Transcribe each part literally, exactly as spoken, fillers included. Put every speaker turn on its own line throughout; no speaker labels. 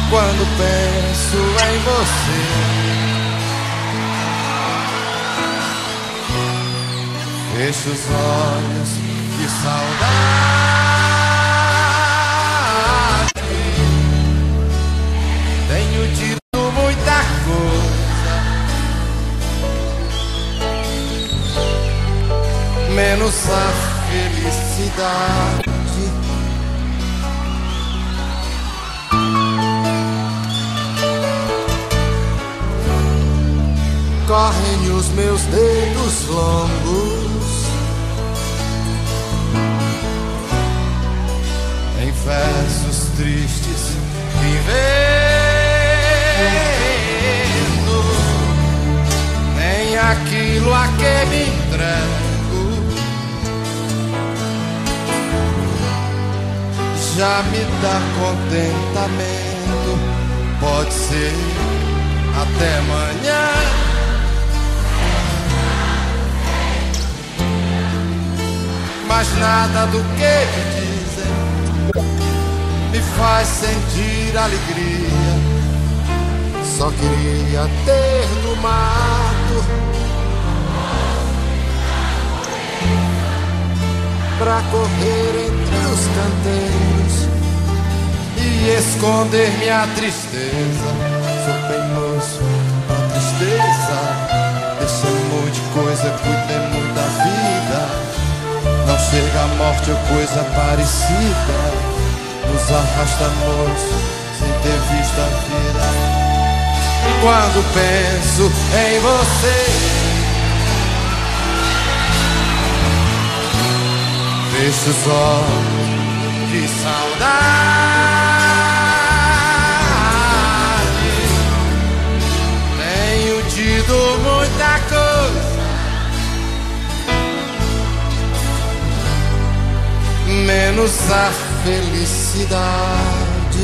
quando penso em você. Fecho os olhos, que saudade. Tenho tido muita coisa, menos a felicidade. Correm os meus dedos longos em versos tristes vivendo, nem aquilo a que me entrego já me dá contentamento. Pode ser até amanhã, mas nada do que me dizem me faz sentir alegria. Só queria ter no mato pra correr entre os canteiros e esconder minha tristeza. Sou teimoso pra tristeza, deixamos de coisa, cuidemos da vida. Não chega a morte ou coisa parecida, nos arrastamos sem ter visto a vida. Quando penso em você, fecho os olhos de saudade. Tenho tido muita coisa, menos a felicidade.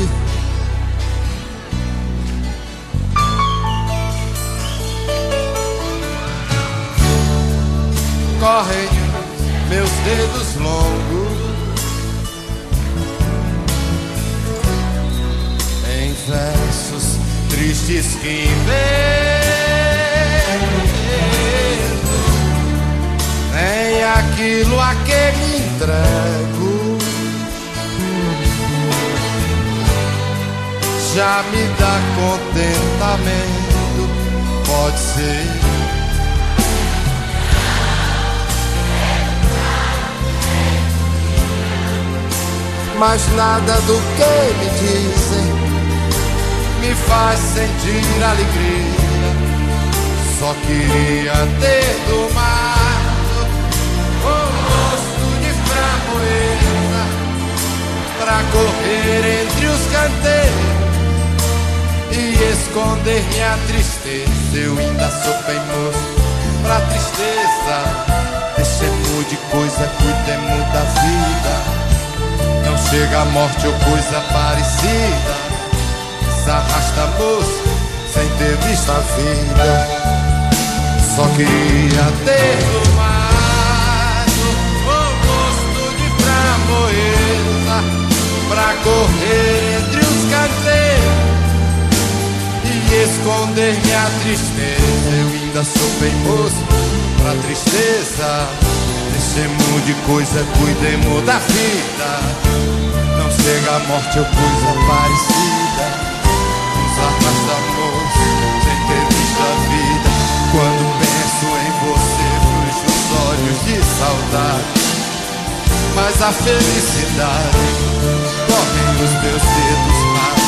Correm meus dedos longos em versos tristes que invento, nem aquilo a que me entrego já me dá contentamento. Pode ser mas nada do que me dizem me faz sentir alegria. Só queria ter do mato um rosto de framboesa pra correr entre os canteiros e esconder minha tristeza. Eu ainda sou teimoso pra tristeza, deixemos de coisa, cuidemos da vida. Não chega a morte ou coisa parecida, se arrasta moço sem ter visto a vida. Só queria ter tomado um rosto de framboesa pra correr entre os canteiros e esconder minha tristeza. Eu ainda sou teimoso pra tristeza, deixemos de coisa, cuidemos da vida. Não chega a morte ou coisa parecida, nos arrastamos sem ter visto a vida. Quando penso em você, fecho os olhos de saudade, mas a felicidade corre nos meus dedos mais.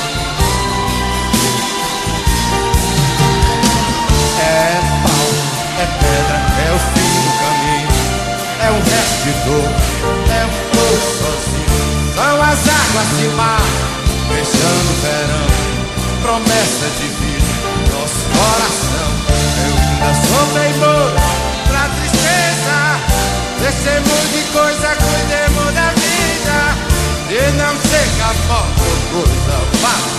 É pau, é pedra, é o fim do caminho, é um resto de dor, é um pouco sozinho. São as águas de mar, fechando o verão, promessa de vida, nosso coração. Eu ainda sou teimoso pra tristeza, deixemos de coisa, cuidemos da vida. E não chega a morte ou coisa fácil.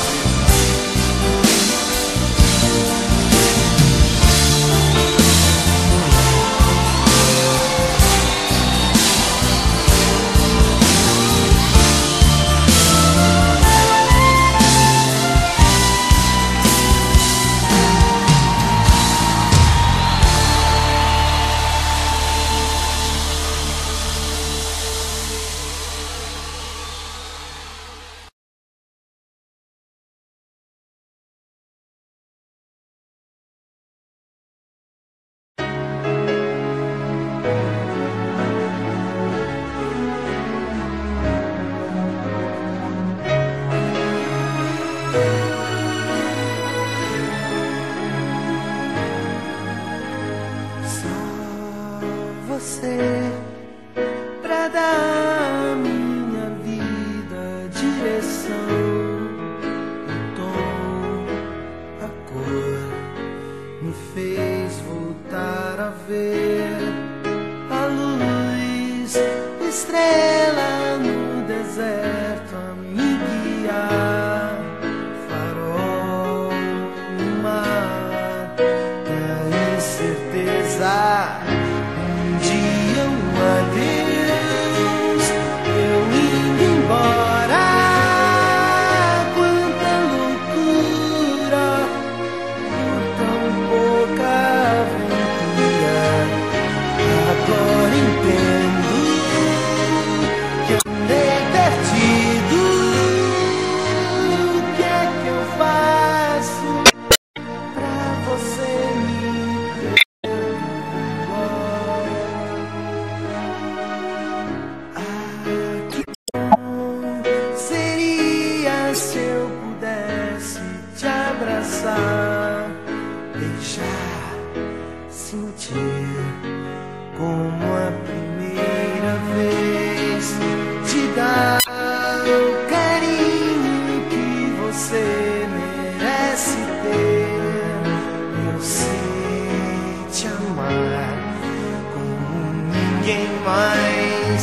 se eu pudesse te abraçar, beijar, sentir como a primeira vez, te dar o carinho que você merece ter. Eu sei te amar como ninguém mais,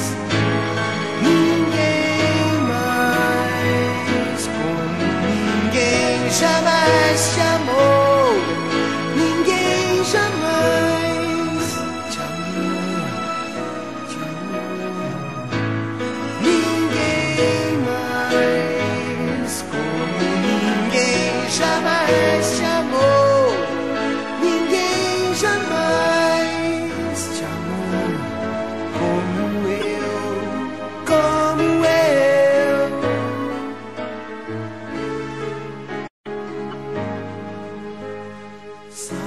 ninguém mais, como ninguém jamais te amou, ninguém jamais te amou, te amou, ninguém mais, como ninguém jamais te amou, ninguém jamais te amou, como eu, como eu. Só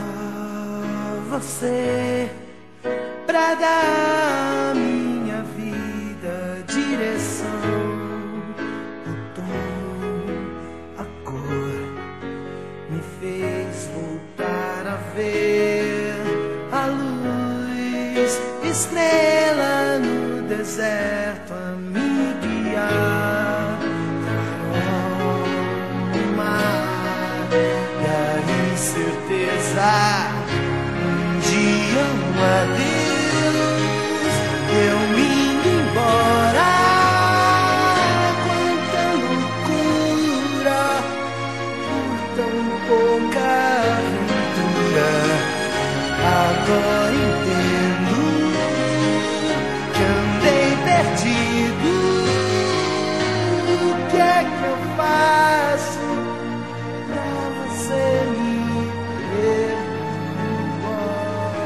você pra dar à minha vida direção, o tom, a cor, me fez voltar a ver a luz, estrela no deserto a me guiar, farol no mar e a incerteza. Um dia um adeus, eu me indo embora. Quanta loucura por tão pouca aventura. Agora entendo que andei perdido. O que é que eu faço pra você me perdoar?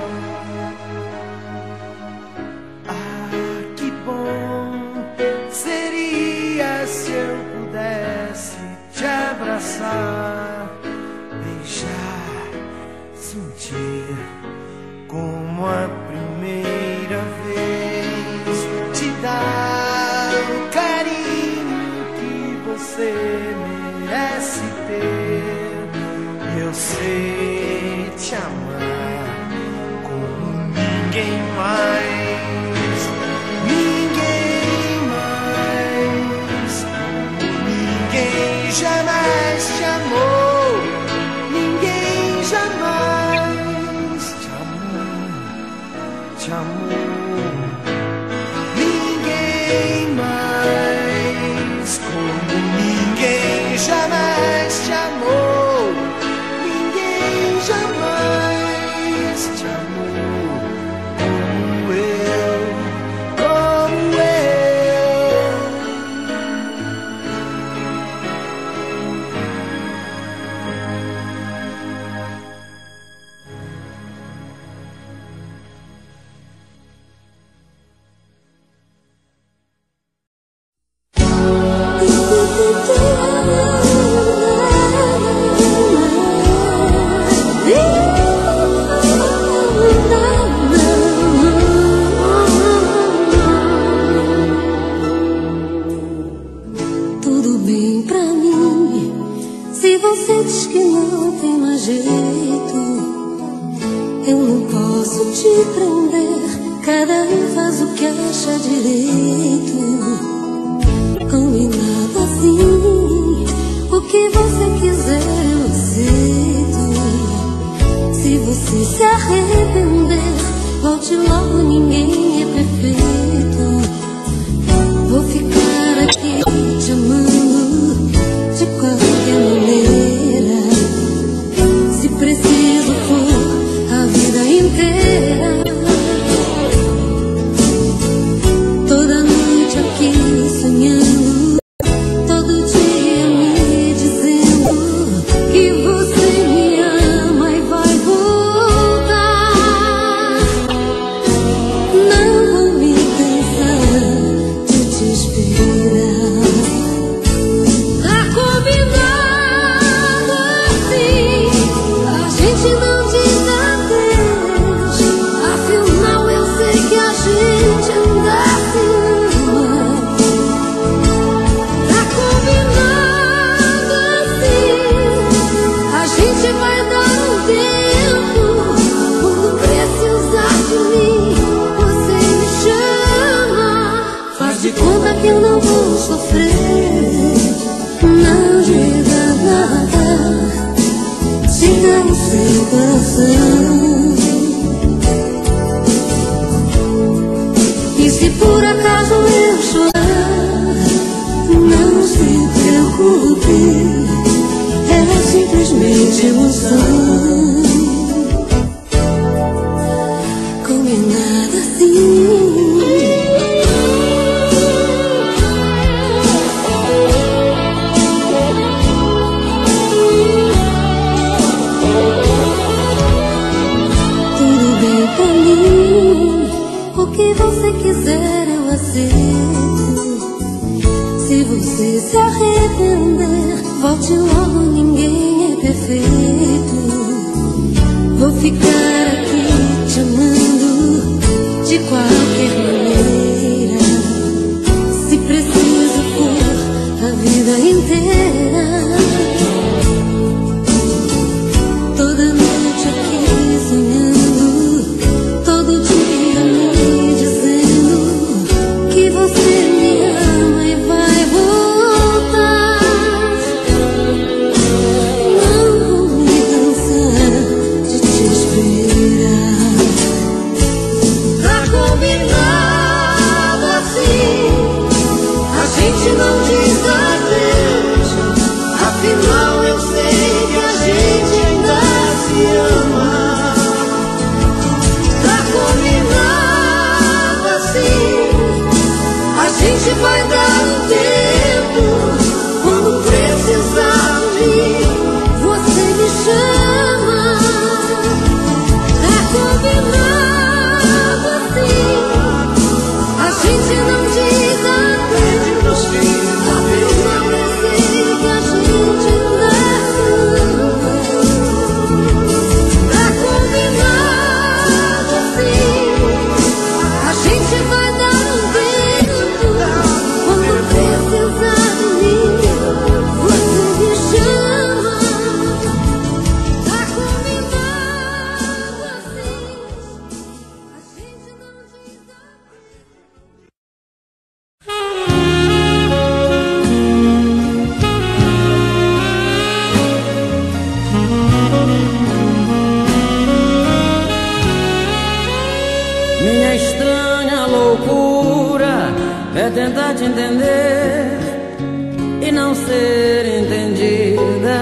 Ah, que bom seria se eu pudesse te abraçar, beijar, sentir como a primeira vez, te dar o carinho que você merece ter. Eu sei te amar como ninguém mais, ninguém mais, como ninguém jamais te amou, ninguém jamais te amou, te amou, ninguém mais, como ninguém jamais te amou, ninguém jamais te amou, como eu, como eu.
Tudo bem pra mim, se você diz que não tem mais jeito. Eu não posso te prender, cada um faz o que acha direito. Combinado assim, o que você quiser eu aceito. Se você se arrepender, volte logo, ninguém é perfeito. Vou ficar aqui te amando de qualquer maneira. Se preciso for a vida inteira. Toda noite aqui sonhando, todo dia coração. Combinado assim. Tudo bem pra mim, o que você quiser eu aceito. Se você se arrepender, volte logo, ninguém é perfeito. Vou ficar aqui te amando de qualquer maneira. Se preciso for a vida inteira. Toda noite aqui sonhando, todo dia me dizendo que você me ama e vai voltar. Não vou me cansar de te esperar. Tá combinado assim, a gente não diz adeus. Afinal eu sei que a gente ainda se ama. Tá combinado assim, a gente vai dar um tempo. Quando precisar de mim, você me chama. Tá combinado assim, a gente não diz adeus. Afinal eu sei que a gente ainda se ama. Tá combinado assim, a gente vai dar um tempo. Quando precisar de mim, você me chama. Tá combinado assim, a gente não diz
Minha estranha loucura é tentar te entender e não ser entendida.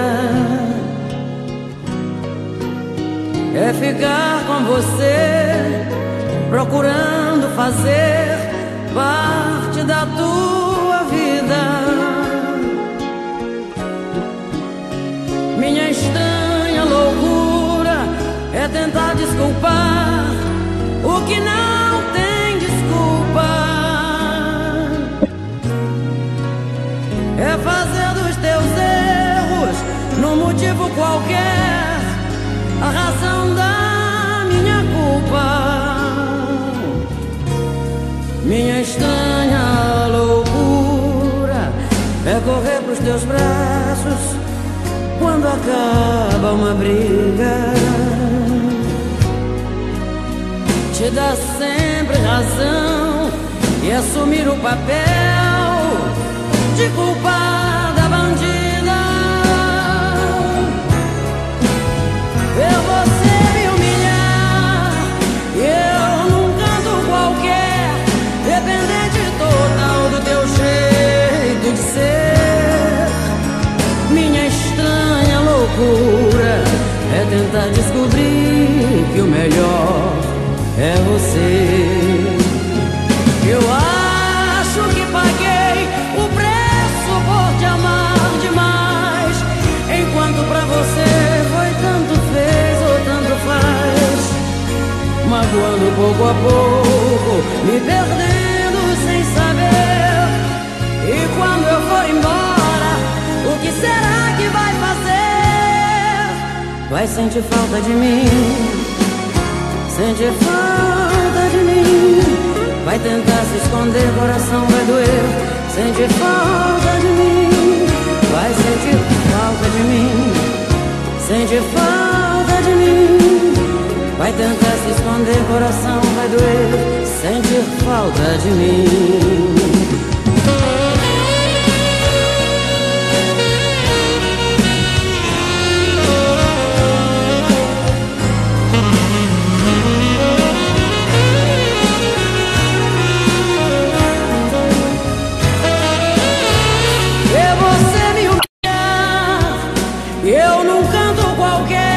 É ficar com você, procurando fazer parte da tua vida. Minha estranha loucura é tentar desculpar o que não tem desculpa. É fazer dos teus erros, num motivo qualquer, a razão da minha culpa. Minha estranha loucura é correr pros teus braços quando acaba uma briga. Te dá sempre razão e assumir o papel de culpada bandida. Ver você me humilhar e eu num canto qualquer, dependente total do teu jeito de ser. Minha estranha loucura é tentar descobrir que o melhor é você. Eu acho que paguei o preço por te amar demais, enquanto pra você foi tanto fez ou tanto faz, magoando pouco a pouco, me perdendo sem saber. E quando eu for embora, o que será que vai fazer? Vai sentir falta de mim, sentir falta de mim. Vai tentar se esconder, coração vai doer. Sentir falta de mim. Vai sentir falta de mim, sentir falta de mim. Vai tentar se esconder, coração vai doer. Sentir falta de mim. Eu num canto qualquer,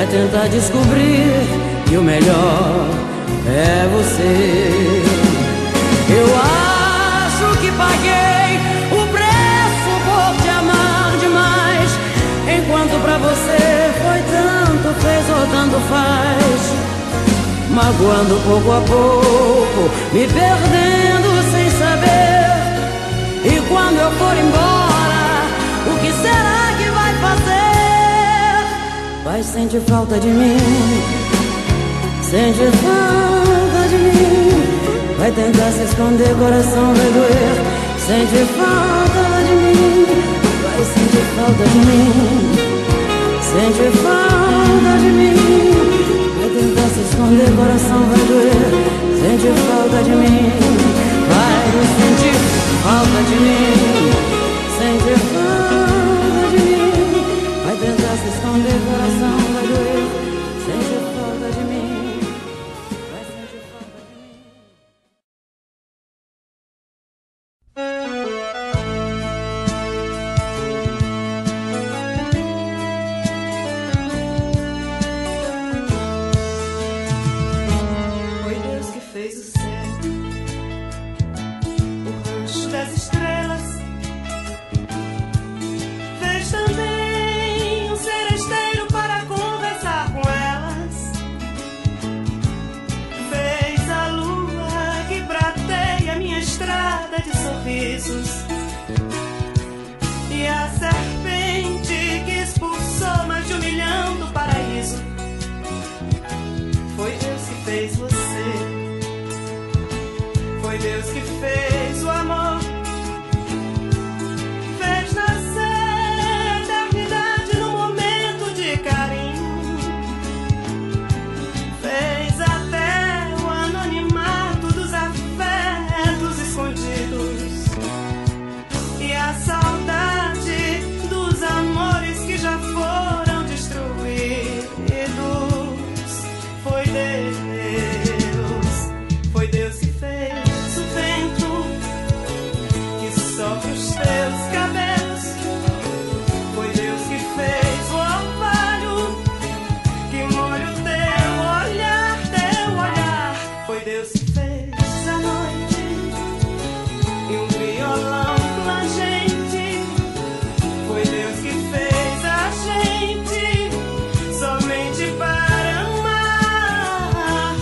é tentar descobrir que o melhor é você. Eu acho que paguei o preço por te amar demais, enquanto pra você foi tanto fez ou tanto faz, magoando pouco a pouco, me perdendo sem saber. E quando eu for embora, o que será que vai fazer? Vai sentir falta de mim, sente falta de mim. Vai tentar se esconder, coração vai doer. Sente falta de mim, vai sentir falta de mim. Sente falta de mim. Vai tentar se esconder, coração vai doer. Sente falta de mim, vai sentir falta de mim. Sente falta de mim. Vai tentar se esconder, coração vai doer. Sente falta de mim, vai sentir falta de mim.
Foi Deus que fez o céu, o rancho das estrelas. Fez também um seresteiro para conversar com elas. Fez a lua que prateia minha estrada de sorrisos, e a serpente que expulsou mais de um milhão do paraíso. Foi Deus que fez você, foi Deus que fez o amor. Fez nascer a eternidade no momento de carinho. Fez até o anonimato dos afetos escondidos, e a saudade dos amores que já foram destruídos. Foi Deus, foi Deus que fez o vento que sopra os teus cabelos. Foi Deus que fez o orvalho que molha o teu olhar, teu olhar. Foi Deus que fez a noite e um violão plangente. Foi Deus que fez a gente somente para amar.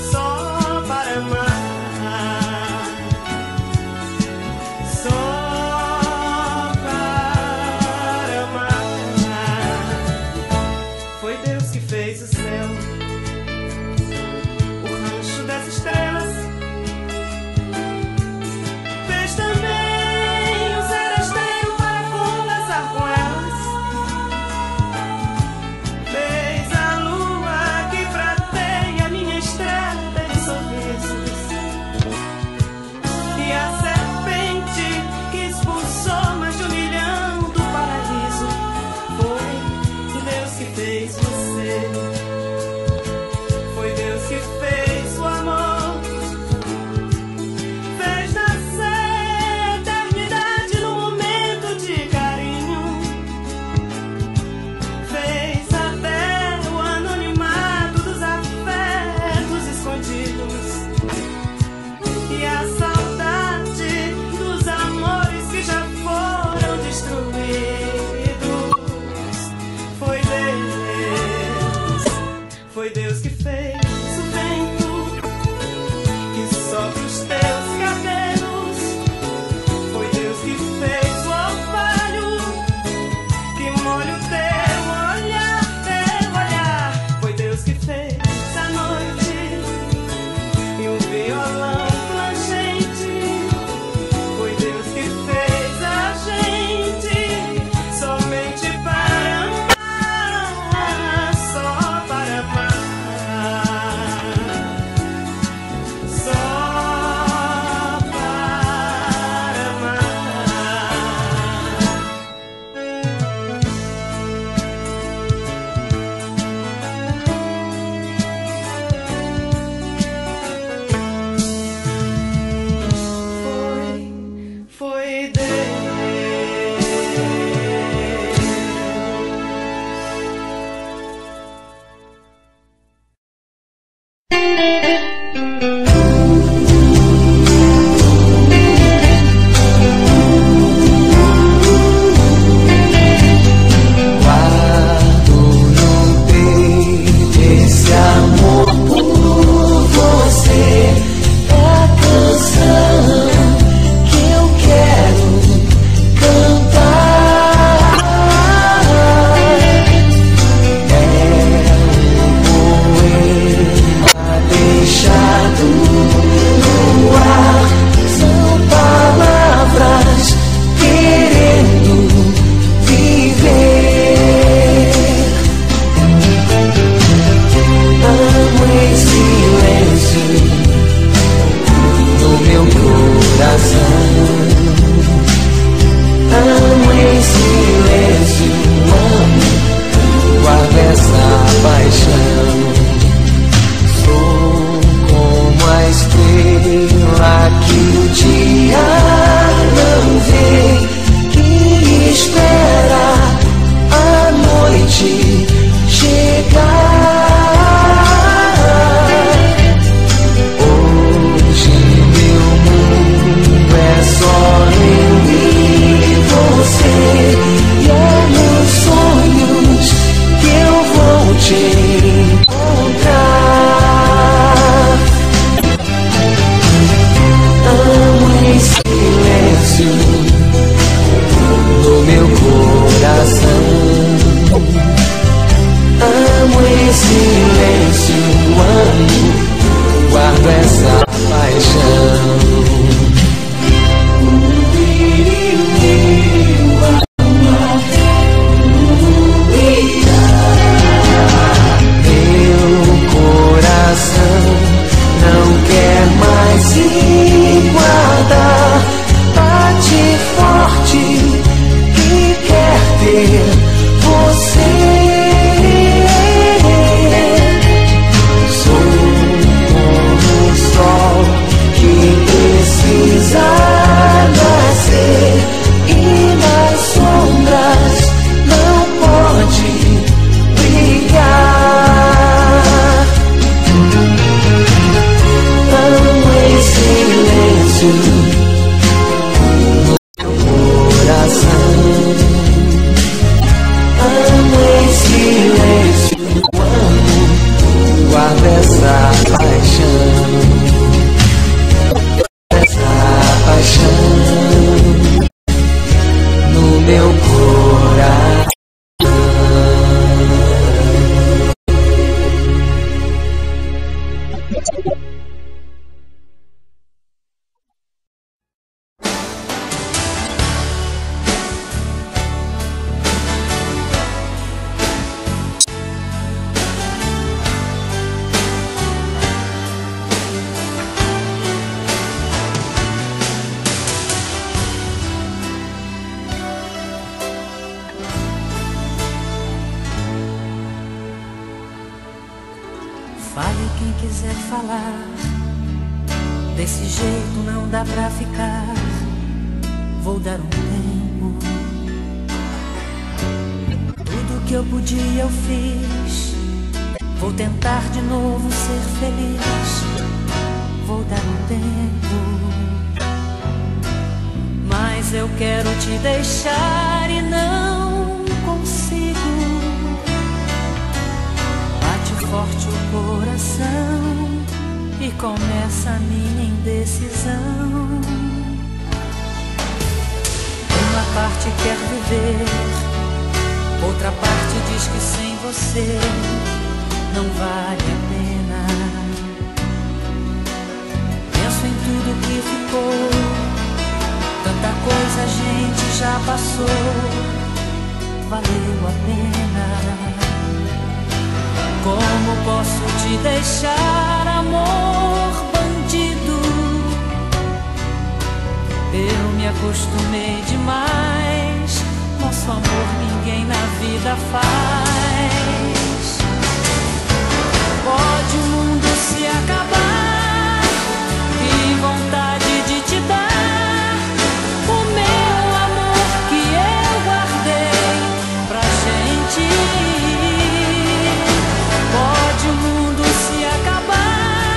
Fale quem quiser falar, desse jeito não dá pra ficar. Vou dar um tempo. Tudo que eu podia eu fiz. Vou tentar de novo ser feliz. Vou dar um tempo. Mas eu quero te deixar e não consigo. Forte o coração e começa a minha indecisão. Uma parte quer viver, outra parte diz que sem você não vale a pena. Penso em tudo que ficou, tanta coisa a gente já passou, valeu a pena. Como posso te deixar, amor bandido? Eu me acostumei demais. Nosso amor ninguém na vida faz. Pode o mundo se acabar, que vontade de te dar o meu amor que eu guardei pra gente. Pode o mundo se acabar,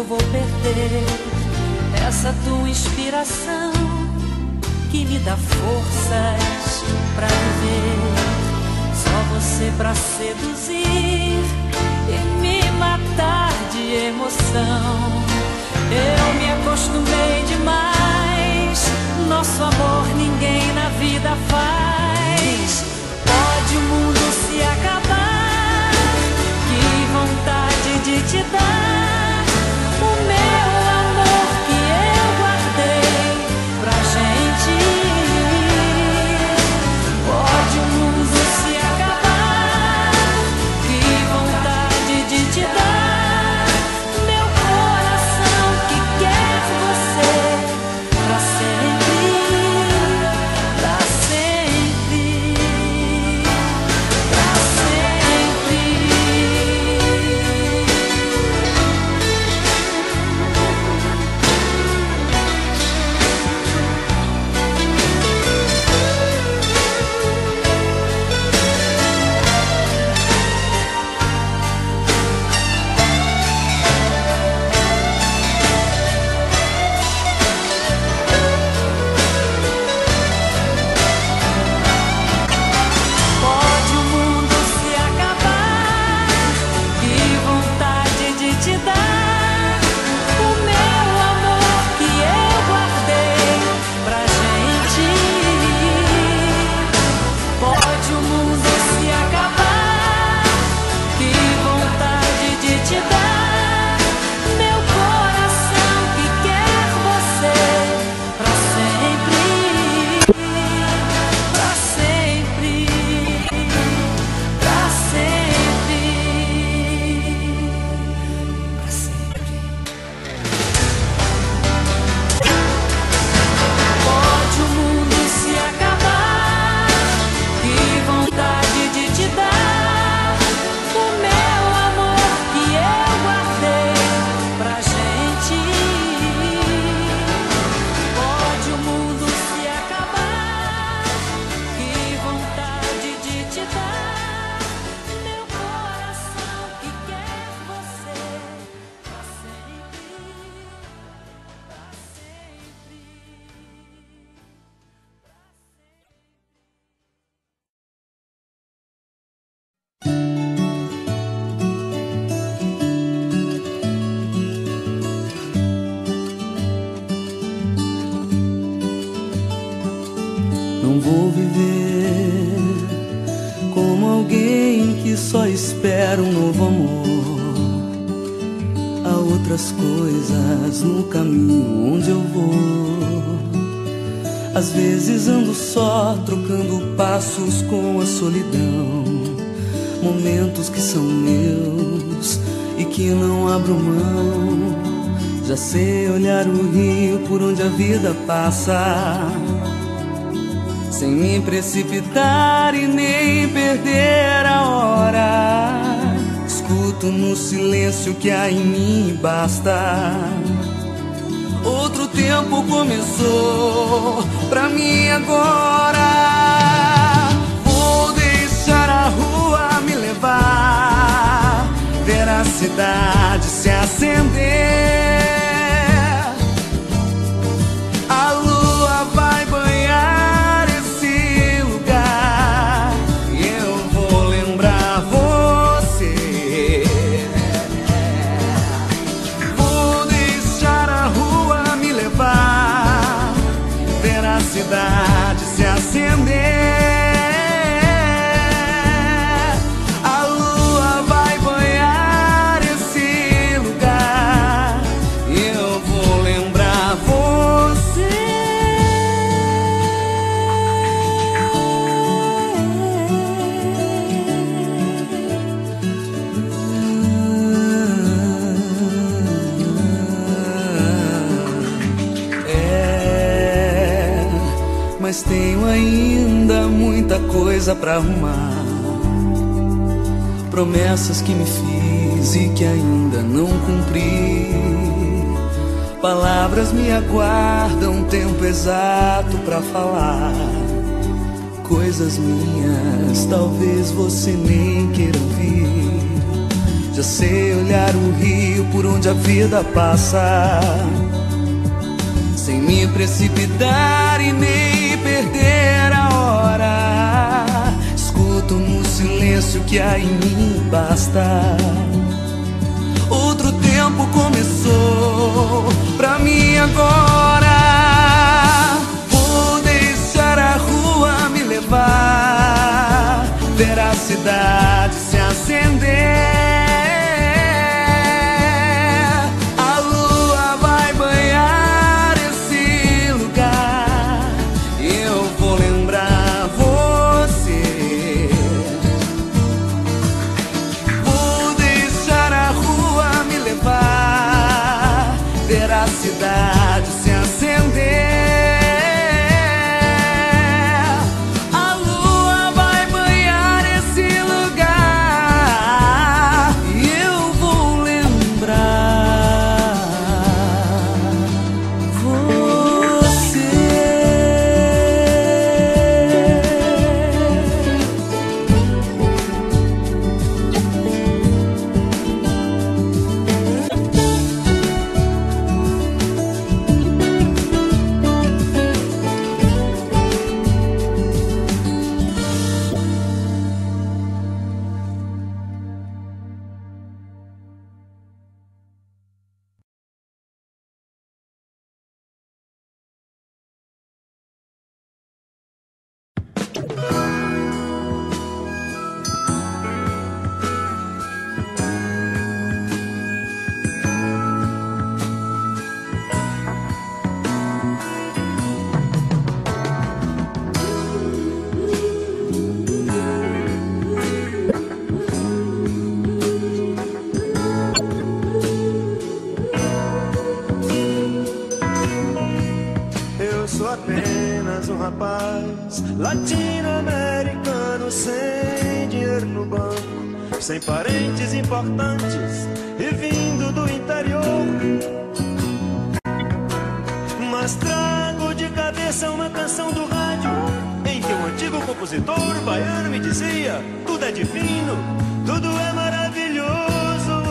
eu vou perder essa tua inspiração que me dá forças pra viver. Só você pra seduzir e me matar de emoção. Eu me acostumei demais, nosso amor ninguém na vida faz. Pode o mundo se acabar, que vontade de te dar o meu amor que eu guardei pra gente. Pode o mundo se acabar, que vontade de te dar meu coração que quer você pra sempre, pra sempre, pra sempre. Pode o mundo se acabar, que vontade de te dar o meu amor que eu guardei pra gente. Pode o mundo se acabar, que vontade de te dar meu coração que quer você pra sempre, pra sempre, pra sempre, pra sempre. Pode o mundo se acabar, que vontade de te dar o meu amor que eu guardei pra gente. Pode o mundo se acabar, que vontade de te dar meu coração que quer você pra sempre, pra sempre.
Não vou viver como alguém que só espera um novo amor. Há outras coisas no caminho onde eu vou. Às vezes ando só, trocando passos com a solidão. Momentos que são meus e que não abro mão. Já sei olhar o rio por onde a vida passa, sem me precipitar e nem perder a hora. Escuto no silêncio que há em mim e basta. Outro tempo começou pra mim agora. Vou deixar a rua me levar, ver a cidade se acender. A lua vai banhar esse lugar e eu vou lembrar você. Vou deixar a rua me levar, ver a cidade se acender. A lua vai banhar esse lugar e eu vou lembrar você. É, mas tenho ainda muita coisa pra arrumar. Promessas que me fiz e que ainda não cumpri. Palavras me aguardam tempo exato pra falar. Coisas minhas talvez você nem queira ouvir. Já sei olhar o rio por onde a vida passa, sem me precipitar e nem perder a hora. Escuto no silêncio que há em mim basta. Outro tempo começou pra mim agora. Vou deixar a rua me levar, ver a cidade se acender. A lua vai banhar esse lugar e eu vou lembrar você. Vou deixar a rua me levar, ver a cidade se acender.
Latino-americano sem dinheiro no banco, sem parentes importantes e vindo do interior. Mas trago de cabeça uma canção do rádio em que um antigo compositor baiano me dizia: tudo é divino, tudo é maravilhoso.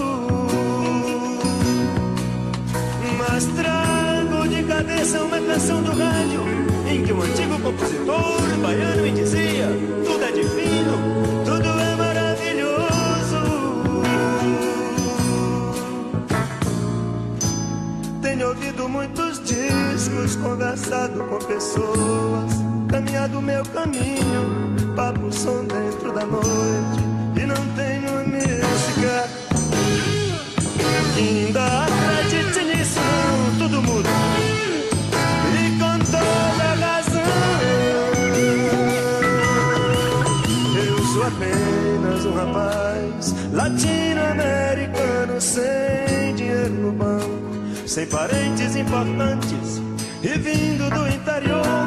Mas trago de cabeça uma canção do rádio em que um antigo compositor baiano me dizia: tudo é divino, tudo é maravilhoso. Tenho ouvido muitos discos, conversado com pessoas, caminhado meu caminho, papo o som dentro da noite, e não tenho música que ainda acredite nisso, não, tudo muda. E com toda razão, eu sou apenas um rapaz latino-americano sem dinheiro no banco, sem parentes importantes e vindo do interior.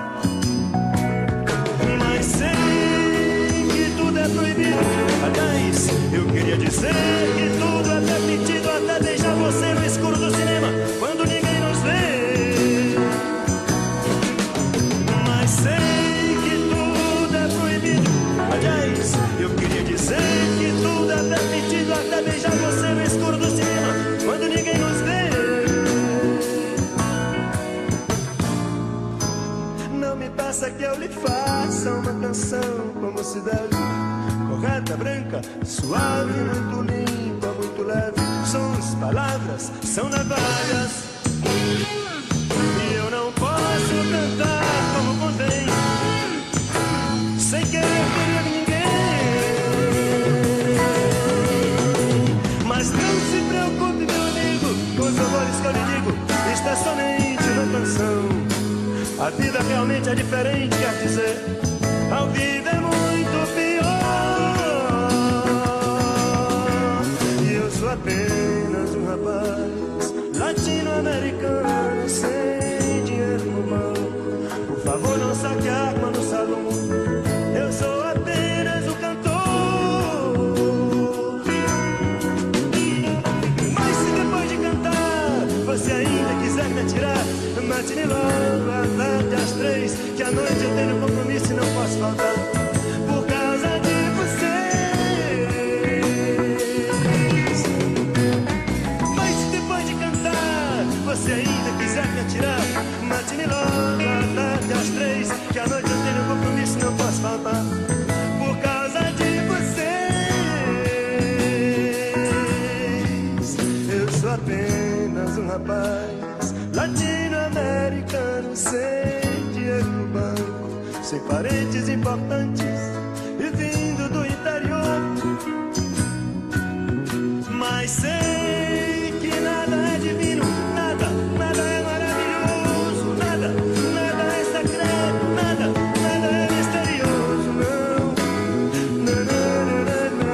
Mas sei que tudo é proibido. Aliás, eu queria dizer que tudo é permitido, até deixar você no escuro do cinema quando ninguém nos vê. Mas sei que tudo é proibido. Aliás, eu queria dizer que tudo é permitido, até beijar você no escuro do cinema quando ninguém nos vê. Não me peça que eu lhe faça uma canção como se deve, correta, branca, suave, muito limpa, muito leve. Sons, palavras, são navalhas, e eu não posso cantar como convém, sem querer ferir ninguém. Mas não se preocupe, meu amigo, com os amores que eu lhe digo, está somente na canção. A vida realmente é diferente, quer dizer, a vida é muito pior. E eu sou apenas um rapaz latino-americano sem dinheiro no banco. Por favor, não saque a arma no salão. Eu sou apenas o cantor. Mas se depois de cantar você ainda quiser me atirar, mate-me logo à tarde às três, que à noite eu tenho compromisso e não posso faltar por causa de você. que à noite eu tenho compromisso, não posso faltar. Por causa de vocês, eu sou apenas um rapaz latino-americano, sem dinheiro no banco, sem parentes importantes e vindo do interior. Mas sei que nada é divino, nada, nada é maravilhoso, nada, nada é secreto, nada, nada é misterioso, não. Na, na, na, na, na,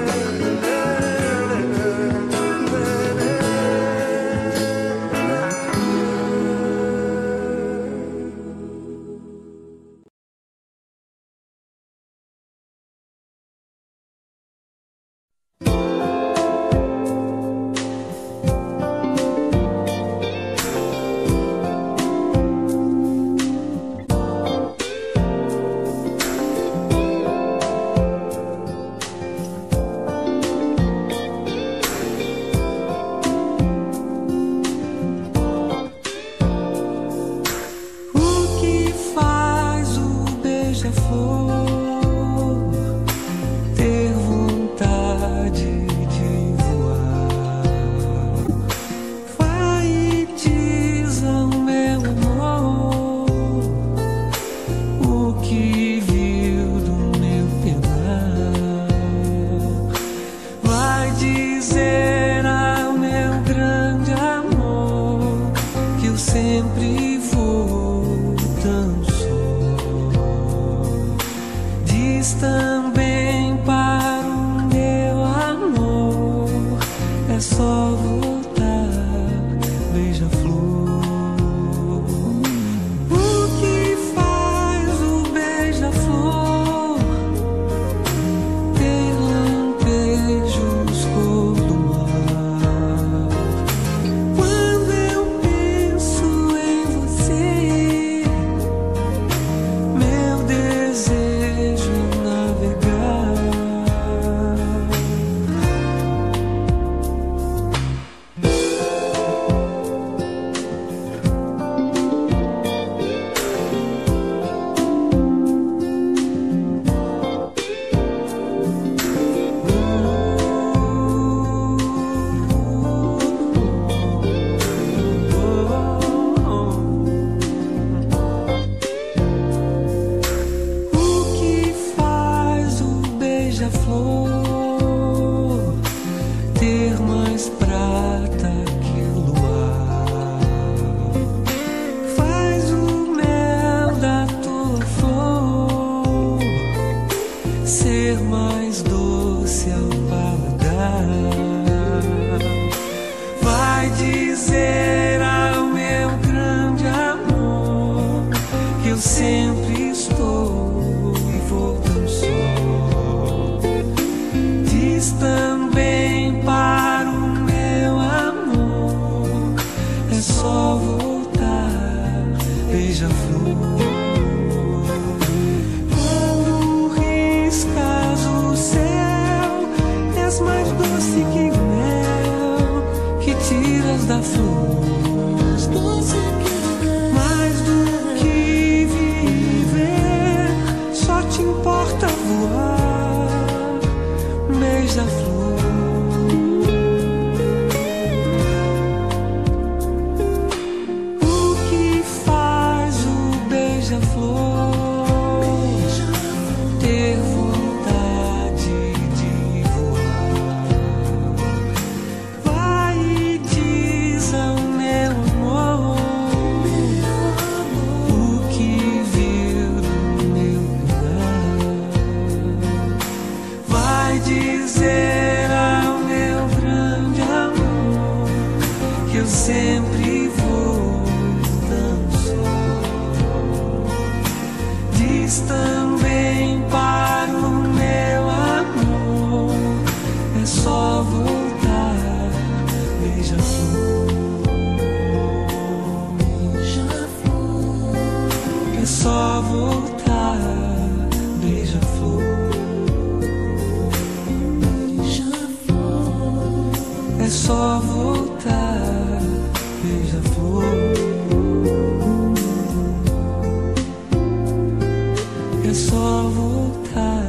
é só voltar.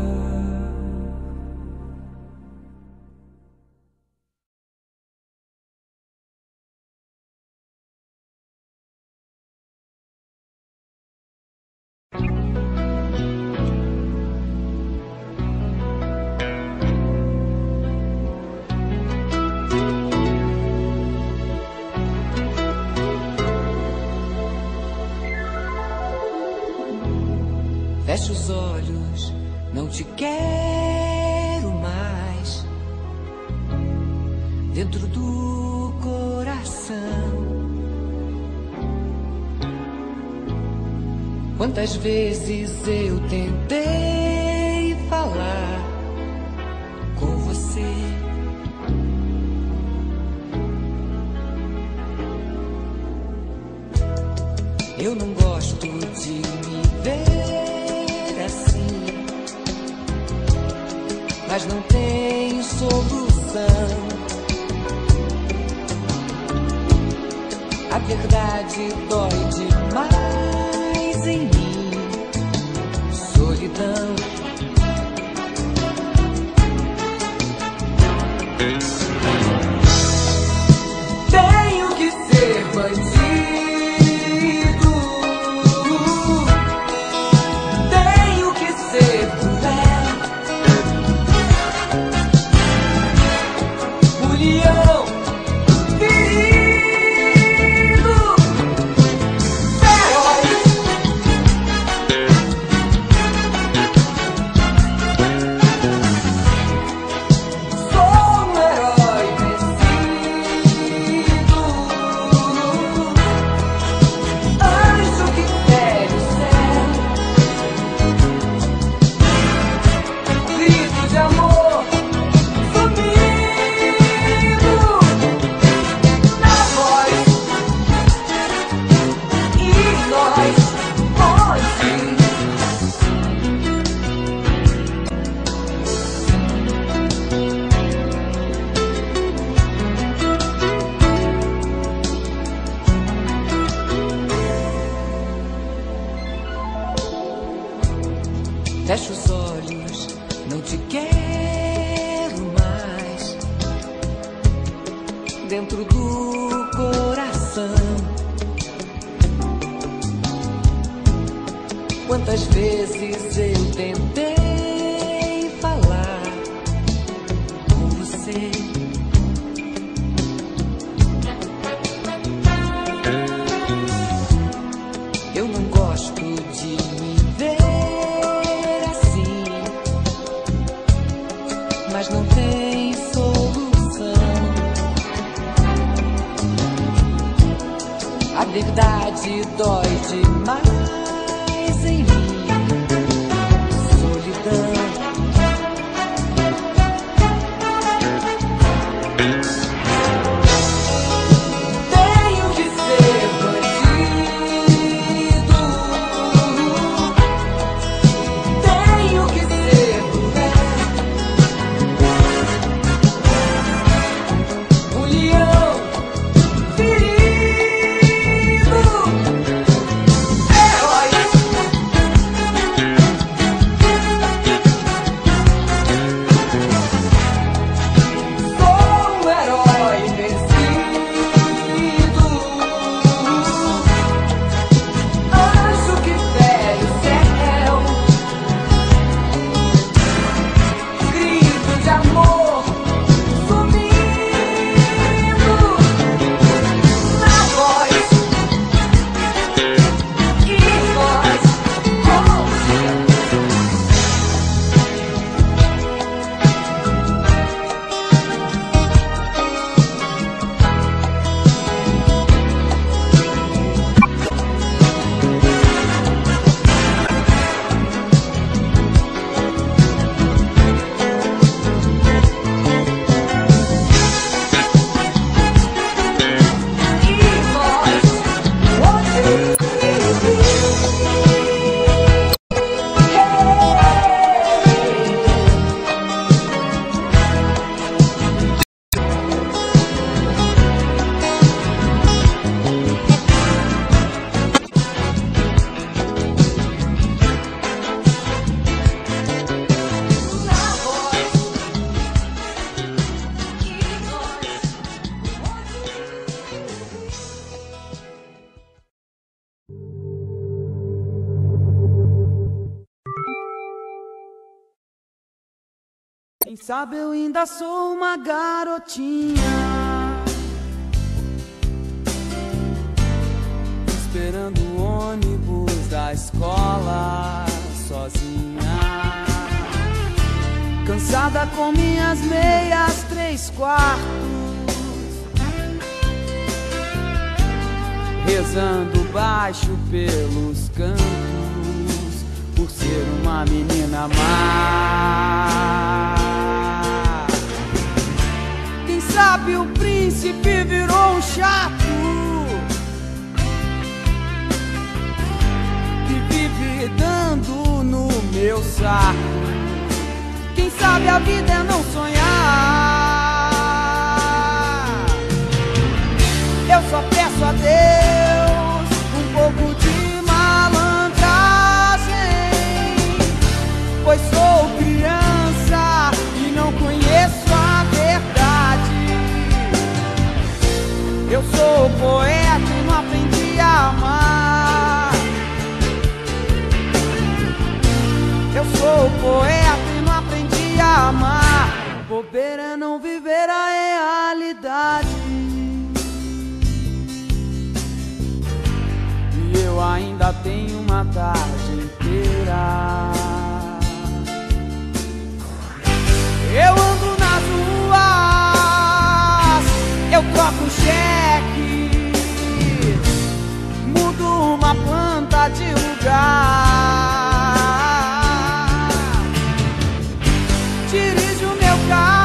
Fecha os olhos, não te quero mais dentro do coração. Quantas vezes eu tentei falar com você, eu não gosto de me ver assim, mas não tem solução. A verdade dói demais em mim, solidão. Tenho que ser bandido, tenho que ser cruel, o leão ferido, feroz. Sou um herói vencido, anjo que fere o céu, grito de amor sumido na voz, e nós longe. Fecha os olhos, não te quero mais dentro do coração. Quantas vezes eu tentei falar com você, eu não gosto de me ver assim, mas não tem solução. A verdade dói demais em mim,
Quem sabe eu ainda sou uma garotinha, esperando o ônibus da escola sozinha, cansada com minhas meias três quartos, rezando baixo pelos cantos, por ser uma menina má. Quem sabe o príncipe virou um chato que vive dando no meu saco. Quem sabe a vida é não sonhar. Eu só peço a Deus um pouco de malandragem, pois sou criança e não conheço a verdade. Eu sou poeta e não aprendi a amar. Eu sou poeta e não aprendi a amar. Bobeira é não viver a realidade. E eu ainda tenho uma tarde inteira. Eu ando nas ruas, eu troco cheque, mudo uma planta de lugar, dirijo meu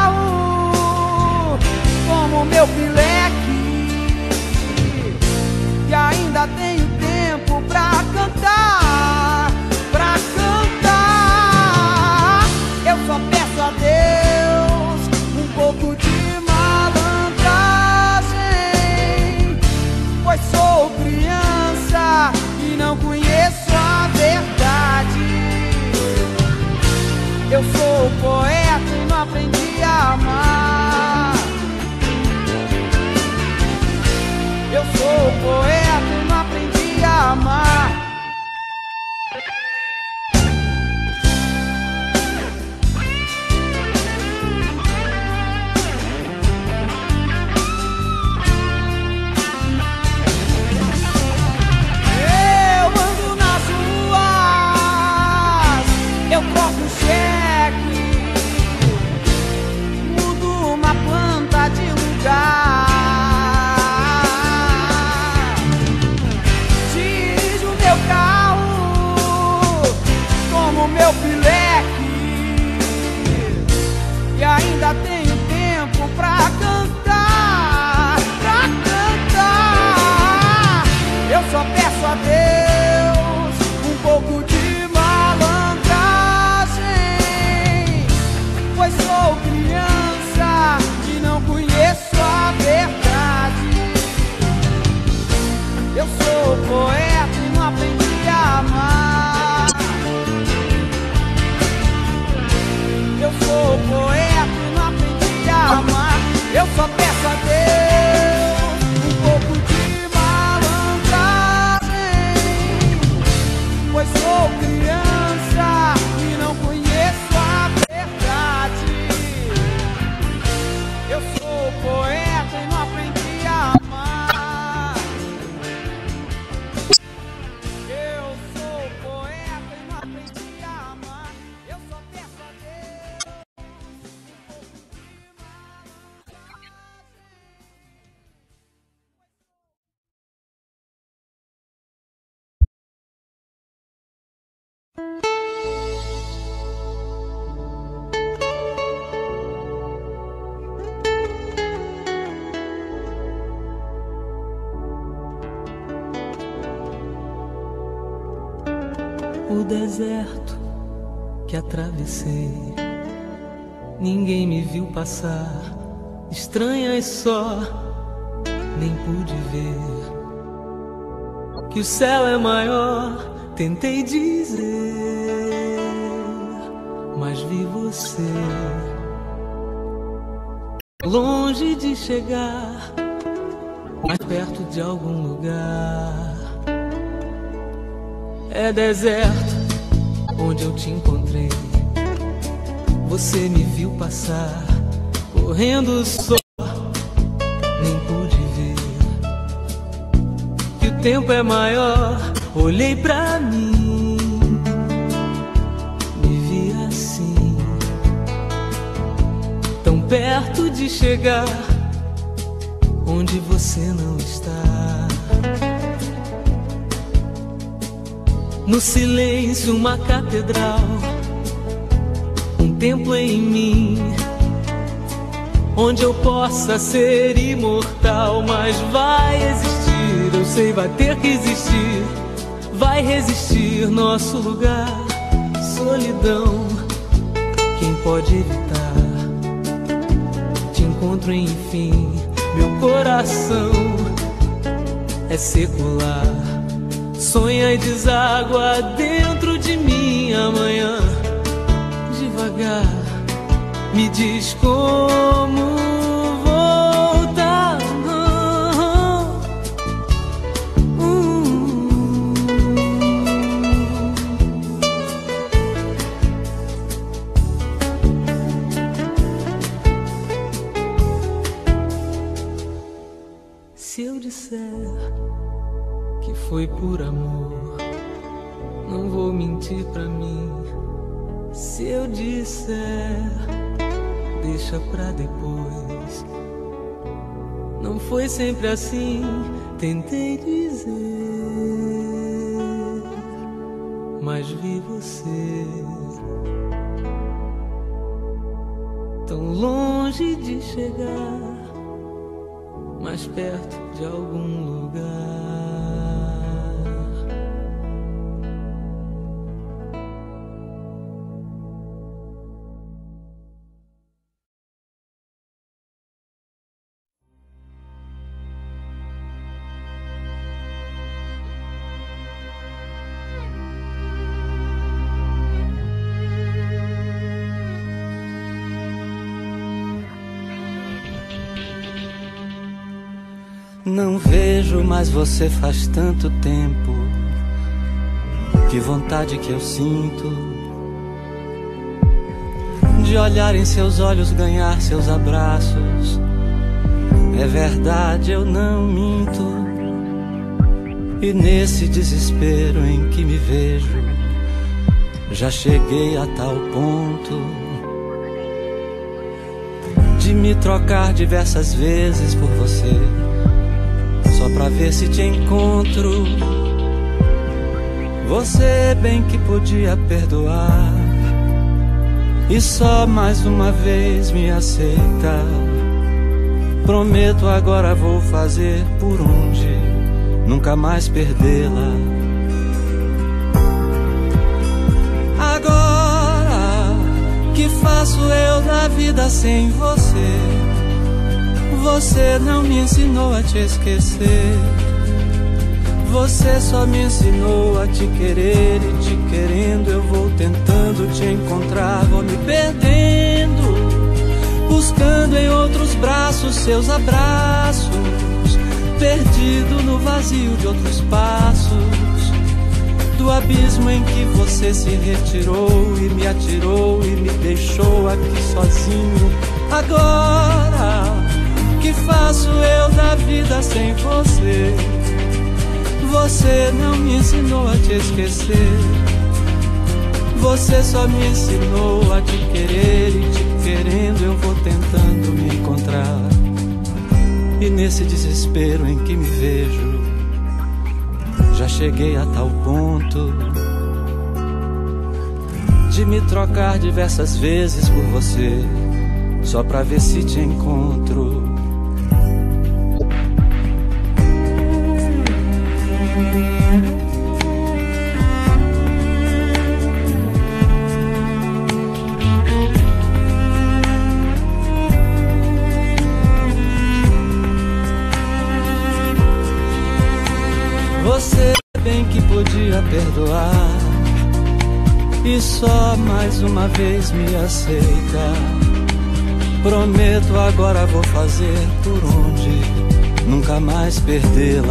carro como meu pileque, e ainda tenho tempo pra cantar, pra cantar. Eu só peço a Deus um pouco de malandragem, pois sou criança e não conheço a verdade. Eu sou poeta e não aprendi a amar. Eu sou poeta e não aprendi a amar. Eu troco cheque, mudo uma planta de lugar, dirijo meu carro como meu pileque, e ainda tenho tempo pra cantar, pra cantar. Eu só peço a Deus um pouco de pois sou criança e não conheço a verdade. Eu sou poeta e não aprendi a amar. Eu sou poeta e não aprendi a amar. Eu só peço a Deus um pouco de malandragem, pois sou criança e não conheço a verdade. Eu sou poeta e não aprendi a amar. Eu sou poeta e não aprendi a amar. Eu só peço a Deus um pouco de O deserto que atravessei, ninguém me viu passar, estranhas só, nem pude ver que o céu é maior. Tentei dizer, mas vi você longe de chegar, mais perto de algum lugar. É deserto onde eu te encontrei, Você me viu passar, correndo só, nem pude ver que o tempo é maior. Olhei pra mim, me vi assim, tão perto de chegar onde você não está. No silêncio, uma catedral, um templo em mim, onde eu possa ser imortal. Mas vai existir, eu sei, vai ter que existir, vai resistir nosso lugar. Solidão, quem pode evitar? Te encontro enfim, meu coração é secular. Sonha e deságua dentro de mim amanhã. Devagar, me diz como voltar. Hum. Se eu disser que foi por amor, não vou mentir pra mim. Se eu disser, deixa pra depois. Não foi sempre assim, tentei dizer, mas vi você tão longe de chegar, mais perto de algum lugar.
Não vejo mais você faz tanto tempo. Que vontade que eu sinto de olhar em seus olhos, ganhar seus abraços. É verdade, eu não minto. E nesse desespero em que me vejo, já cheguei a tal ponto de me trocar diversas vezes por você, só pra ver se te encontro. Você bem que podia perdoar e só mais uma vez me aceita. Prometo agora vou fazer por onde nunca mais perdê-la. Agora que faço eu da vida sem você? Você não me ensinou a te esquecer. Você só me ensinou a te querer. E te querendo eu vou tentando te encontrar. Vou me perdendo, buscando em outros braços seus abraços. Perdido no vazio de outros passos, do abismo em que você se retirou e me atirou e me deixou aqui sozinho. Agora que faço eu da vida sem você? Você não me ensinou a te esquecer. Você só me ensinou a te querer. E te querendo eu vou tentando me encontrar. E nesse desespero em que me vejo, já cheguei a tal ponto de me trocar diversas vezes por você, só pra ver se te encontro. Você bem que podia perdoar e só mais uma vez me aceita. Prometo agora vou fazer por onde nunca mais perdê-la.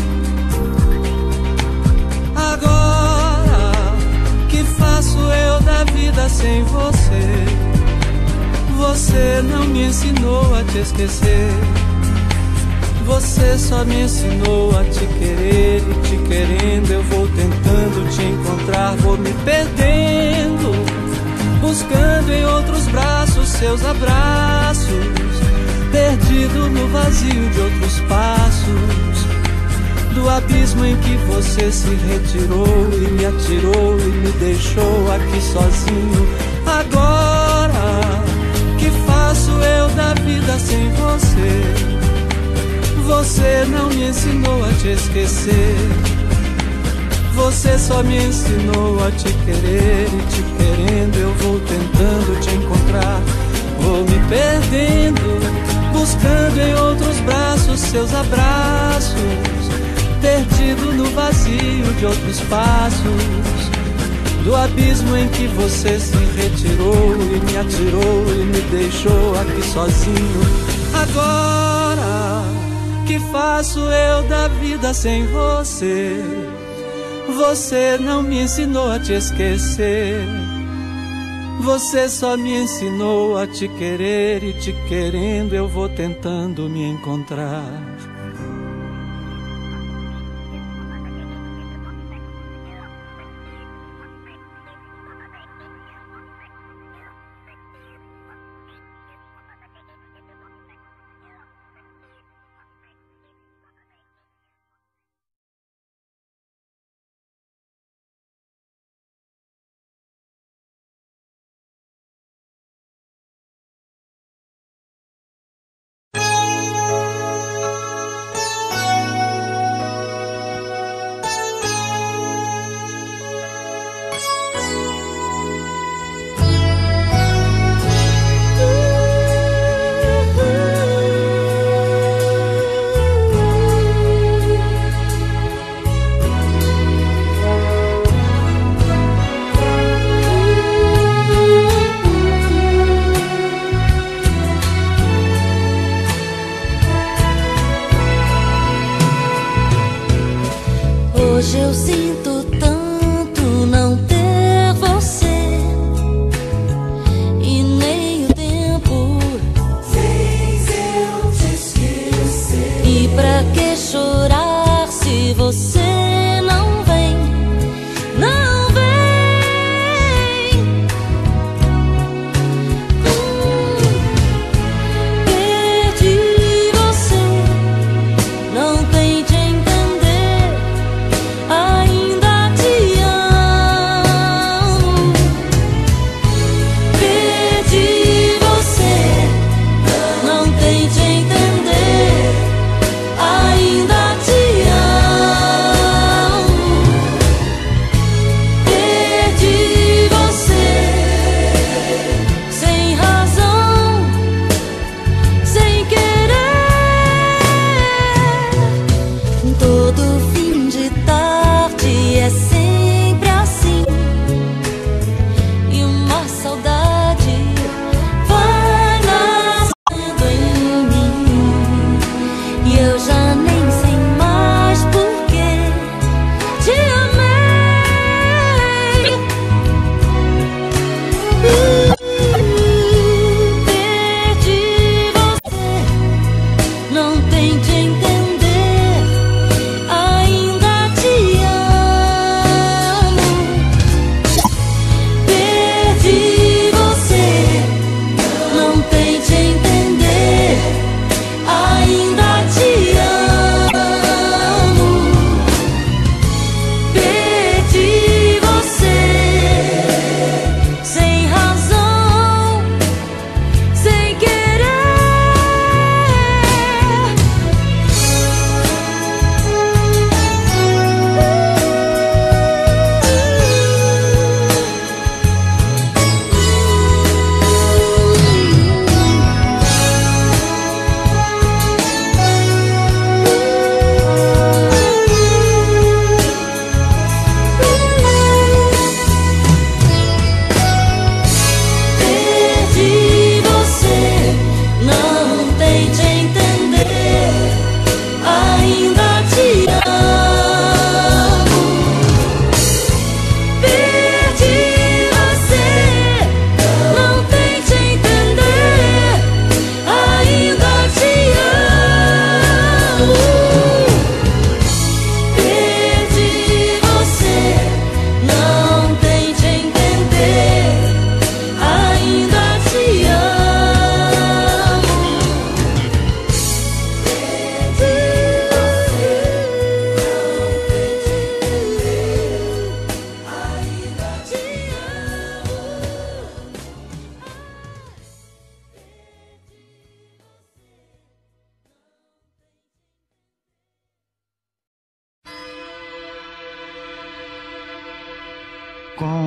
Agora que faço eu da da vida sem você. Você não me ensinou a te esquecer. Você só me ensinou a te querer. E te querendo eu vou tentando te encontrar. Vou me perdendo, buscando em outros braços seus abraços. Perdido no vazio de outros passos, do abismo em que você se retirou e me atirou e me deixou aqui sozinho. Agora, que faço eu da vida sem você? Você não me ensinou a te esquecer. Você só me ensinou a te querer. E te querendo eu vou tentando te encontrar. Vou me perdendo, buscando em outros braços seus abraços. Perdido no vazio de outros passos, do abismo em que você se retirou e me atirou e me deixou aqui sozinho. Agora, que faço eu da vida sem você? Você não me ensinou a te esquecer. Você só me ensinou a te querer. E te querendo eu vou tentando me encontrar.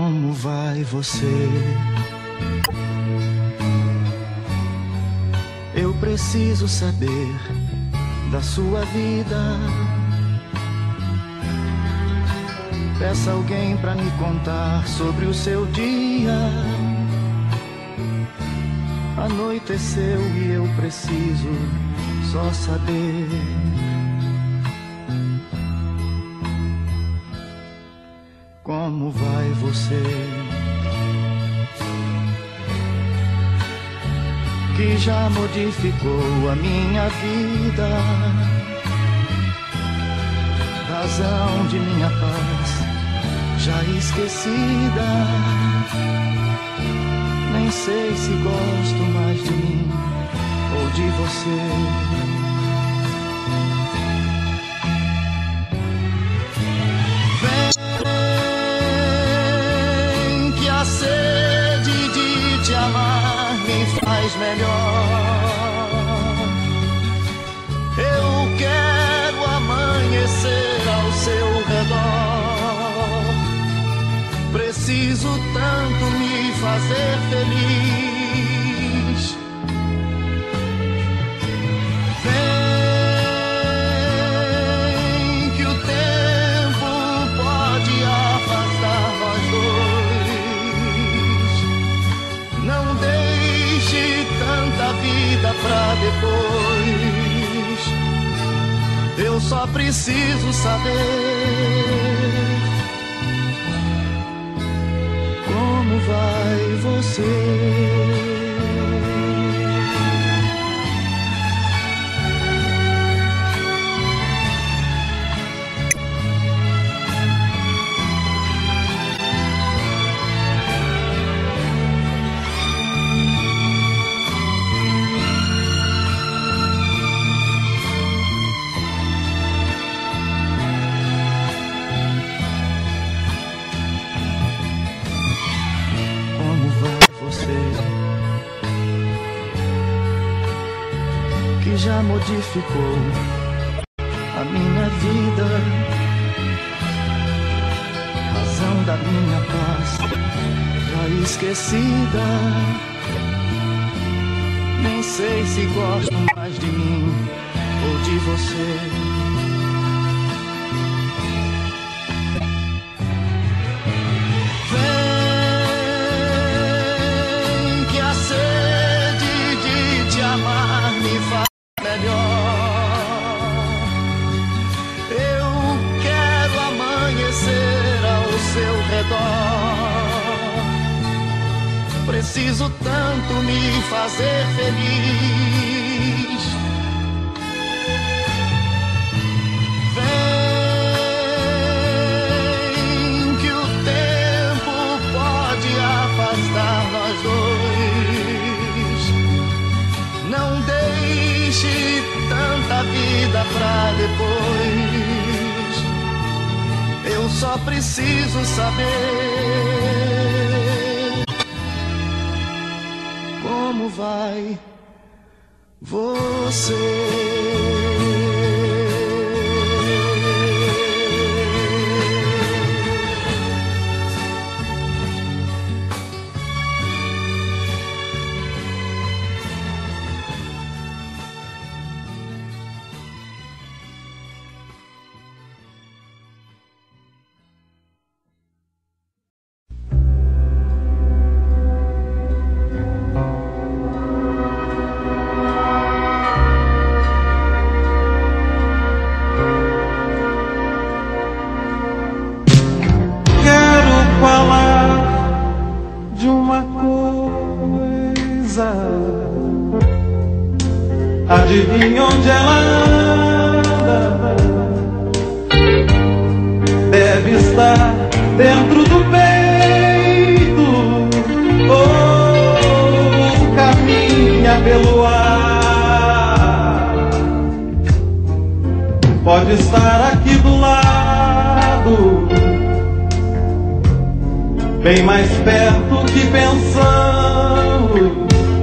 Como vai você? Eu preciso saber da sua vida. Peça alguém pra me contar sobre o seu dia. Anoiteceu e eu preciso só saber. Como vai você? Que já modificou a minha vida, razão de minha paz já esquecida. Nem sei se gosto mais de mim ou de você. Vem que a sede de te amar me faz melhor. Eu quero amanhecer ao seu redor. Preciso tanto me fazer feliz. Vem que o tempo pode afastar nós dois. Não deixe tanta vida pra depois. Eu só preciso saber como vai você. Que já modificou a minha vida, razão da minha paz já esquecida. Nem sei se gosto mais de mim ou de você. Vem que a sede de te amar me faz melhor. Eu quero amanhecer ao seu redor. Preciso tanto me fazer feliz. Vem que o tempo pode afastar nós dois. Não deixe tanta vida pra depois. Eu só preciso saber como vai você.
Adivinha onde ela anda? Deve estar dentro do peito ou caminha pelo ar. Pode estar aqui do lado, bem mais perto que pensamos.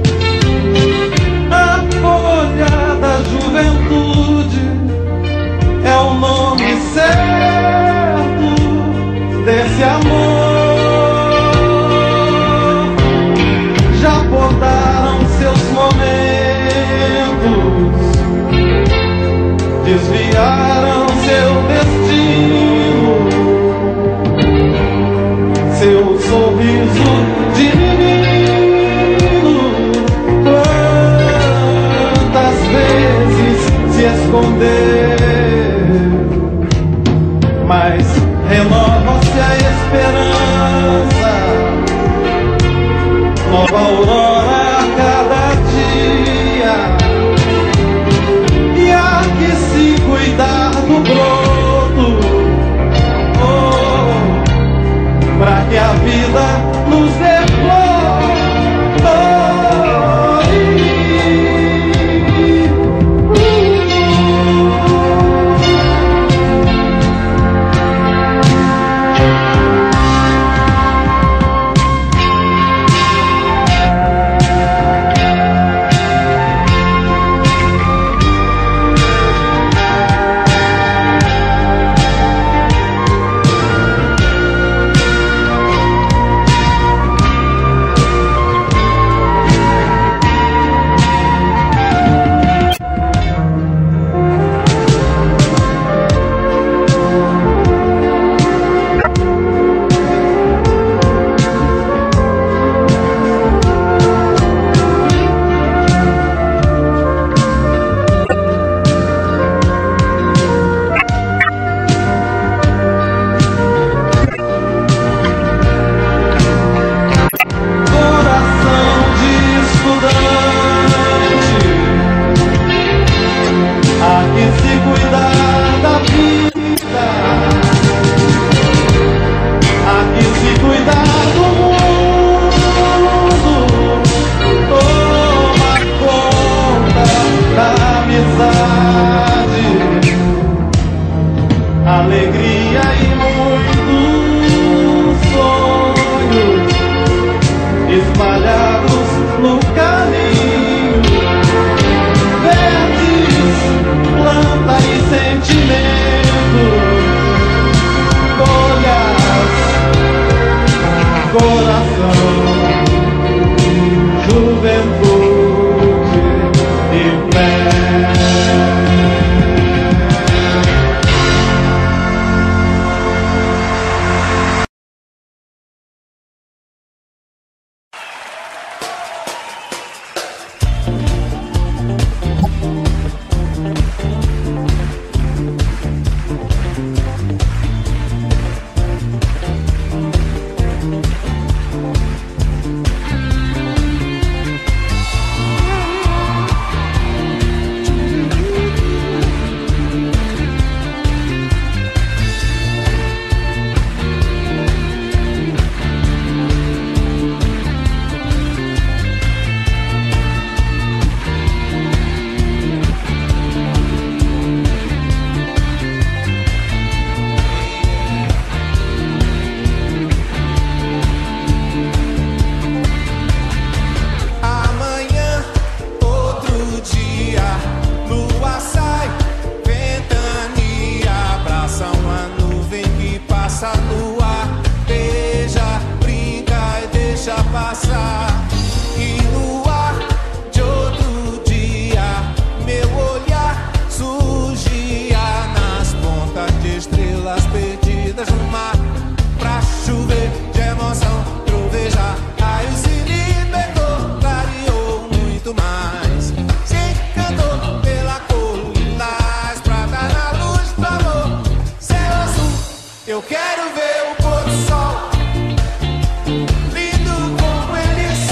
Folha da juventude é o nome certo desse amor. sorriso de menino. Quantas vezes se esconder, mas renova-se a esperança, nova aurora a cada dia. E há que se cuidar do broto, oh, pra que a vida nos dê flor. Oh, e, uh, alegria e muitos sonhos espalhados no caminho, verdes, planta e sentimento, folhas, coração, juventude e fé.
Eu quero ver o pôr do sol, lindo como ele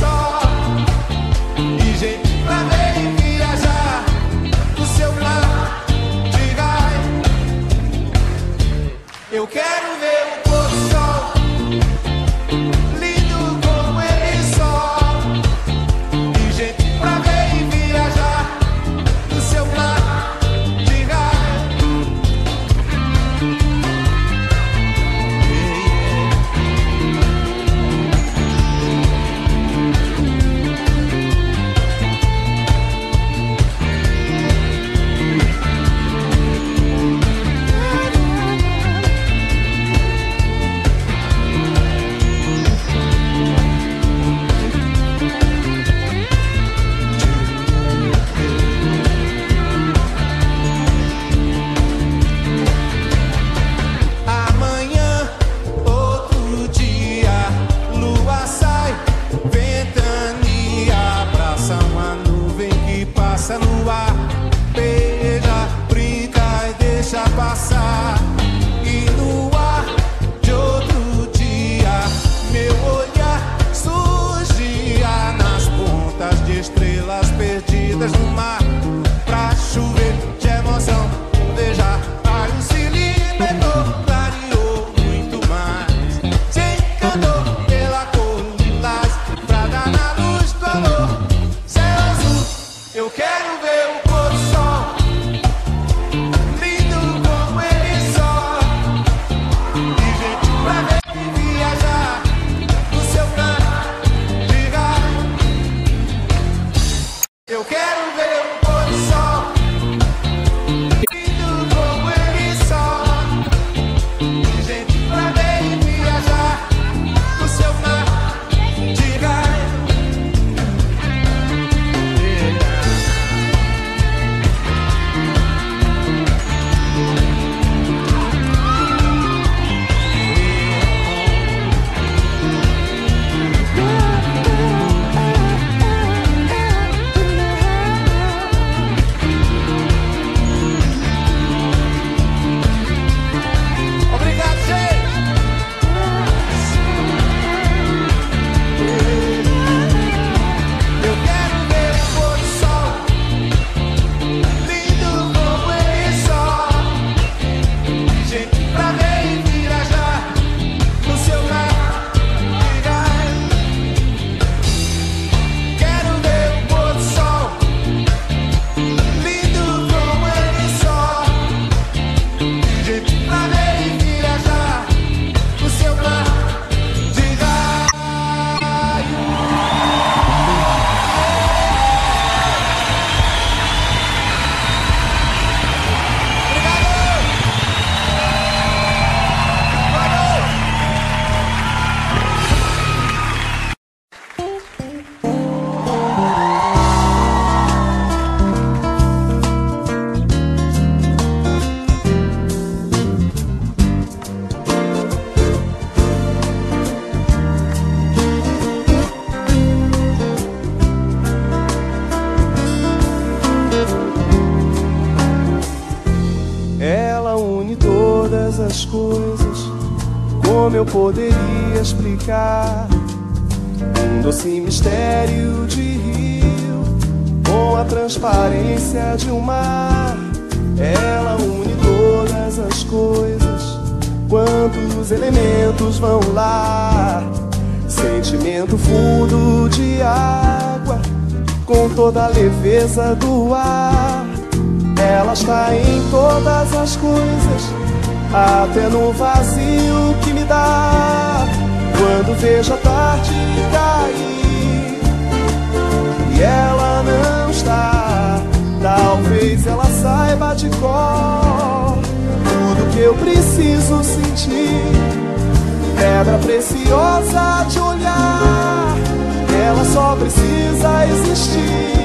as coisas, como eu poderia explicar? Um doce mistério de rio, com a transparência de um mar. Ela une todas as coisas, quantos elementos vão lá. Sentimento fundo de água, com toda a leveza do ar. Ela está em todas as coisas, até no vazio que me dá. Quando vejo a tarde cair e ela não está, talvez ela saiba de cor tudo que eu preciso sentir. Pedra preciosa de olhar, ela só precisa existir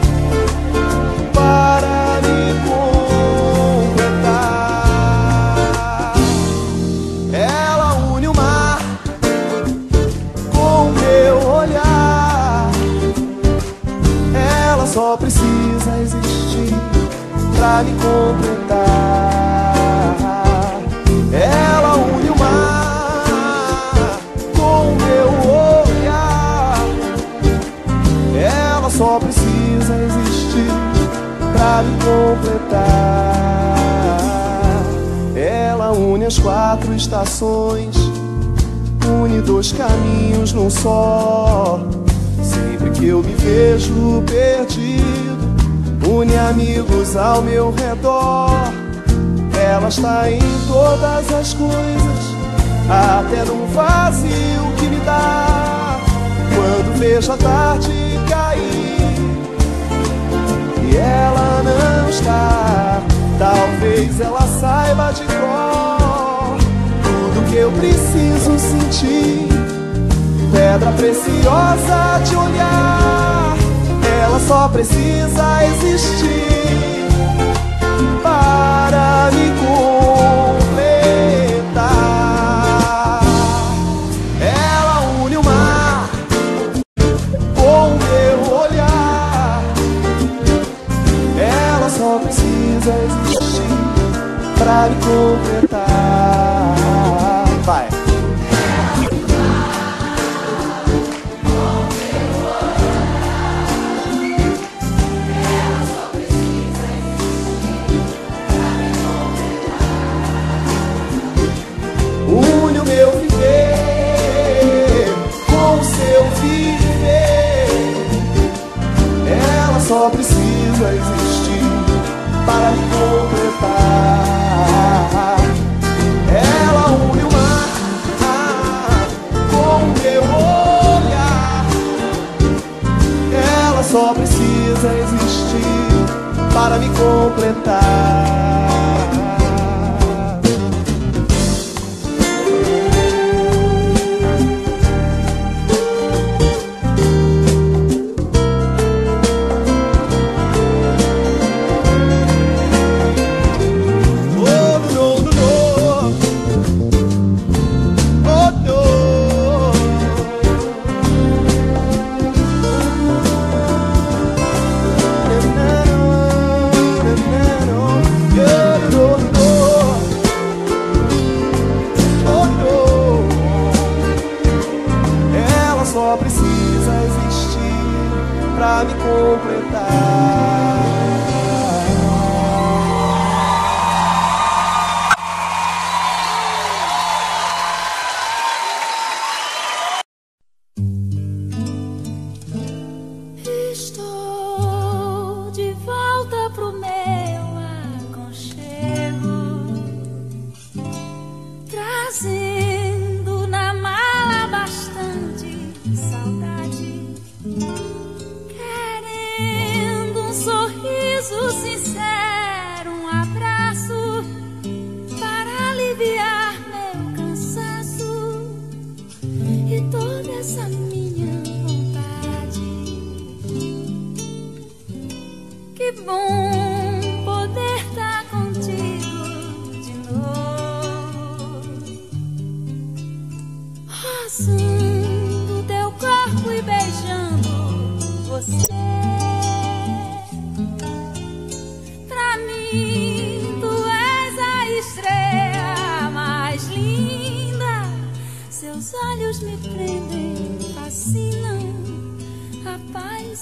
para me completar. Ela une o mar com o meu olhar, ela só precisa existir pra me completar. Ela une o mar com o meu olhar, ela só precisa existir pra me completar. Ela une as quatro estações, une dois caminhos num só. Sempre que eu me vejo perdido, une amigos ao meu redor. Ela está em todas as coisas, até no vazio que me dá. Quando vejo a tarde cair e ela não está, talvez ela saiba de cor tudo que eu preciso sentir. Pedra preciosa de olhar, ela só precisa existir para me completar. Ela une o mar com o meu olhar, ela só precisa existir pra me completar. Vai. Une o meu viver com o seu viver, ela só precisa existir para me completar. Ela une o mar com o meu olhar, ela só precisa existir para me completar. Só precisa existir pra me completar.
Estou de volta pro meu aconchego, trazendo na mala bastante saudade, querendo um sorriso sincero, um abraço para aliviar meu cansaço e toda essa minha vontade. Que bom poder estar contigo de novo, roçando teu corpo e beijando você. Pra mim tu és a estrela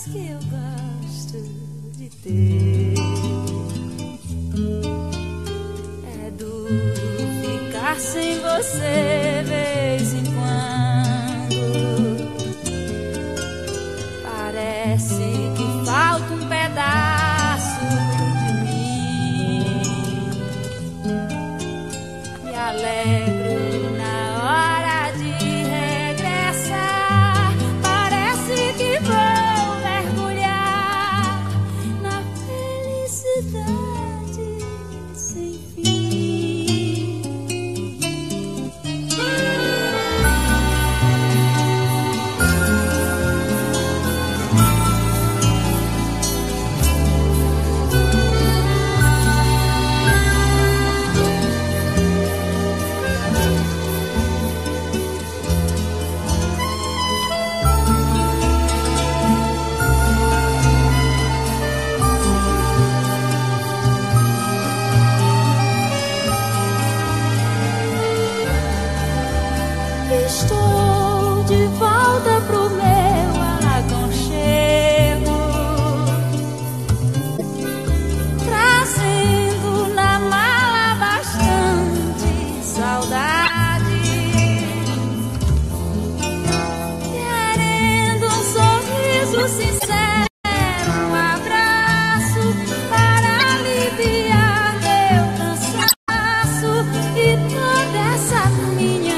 paz que eu gosto de ter. É duro ficar sem você vez em quando. Parece que falta um pedaço de mim. Me alegro na hora de regressar. Parece que vou mergulhar na felicidade sem fim. Estou de volta pro meu aconchego, trazendo na mala bastante saudade, querendo um sorriso sincero, um abraço para aliviar meu cansaço e toda essa minha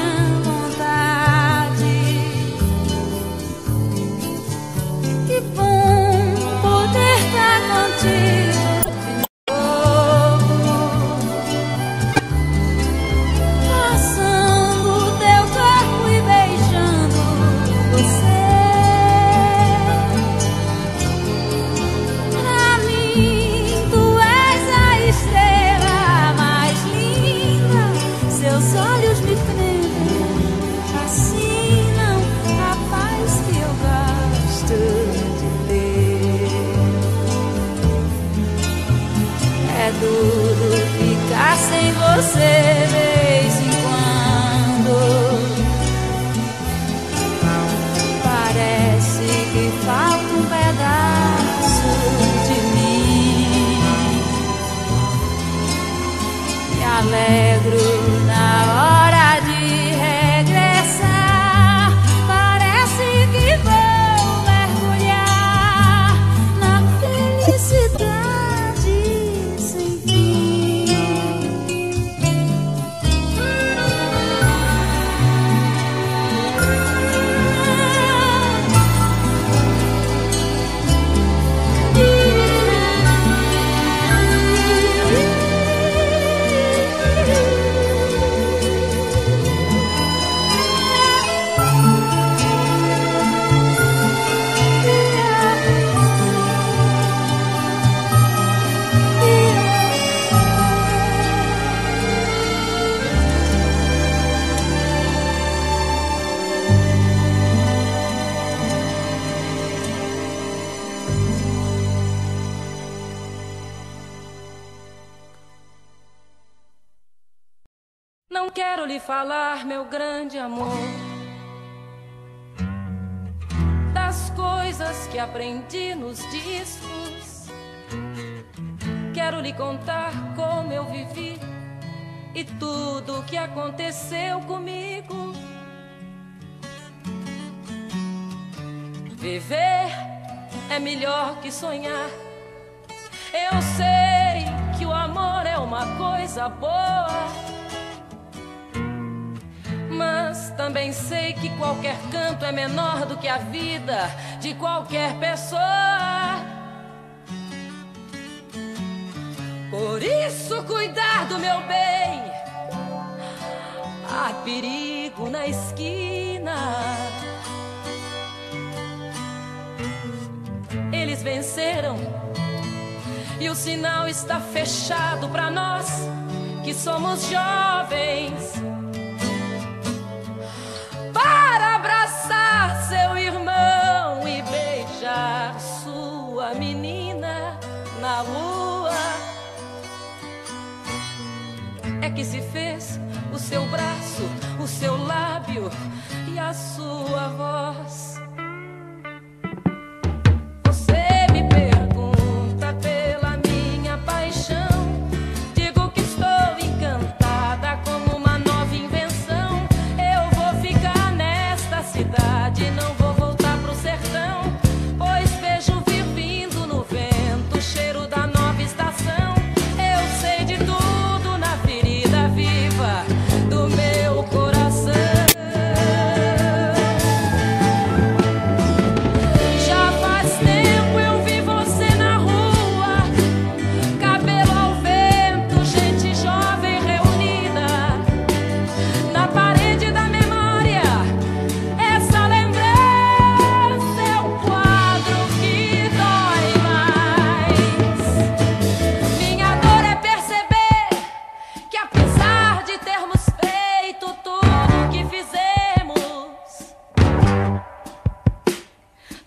sem você vez em quando. Parece que falta um pedaço de mim. Me alegro na hora de regressar. Parece que vou mergulhar na felicidade.
Não quero lhe falar, meu grande amor, das coisas que aprendi nos discos. Quero lhe contar como eu vivi e tudo o que aconteceu comigo. Viver é melhor que sonhar. Eu sei que o amor é uma coisa boa, mas também sei que qualquer canto é menor do que a vida de qualquer pessoa. Por isso, cuidar do meu bem. Há perigo na esquina. Eles venceram e o sinal está fechado para nós que somos jovens. Para abraçar seu irmão e beijar sua menina na rua. É que se fez o seu braço, o seu lábio e a sua voz. Você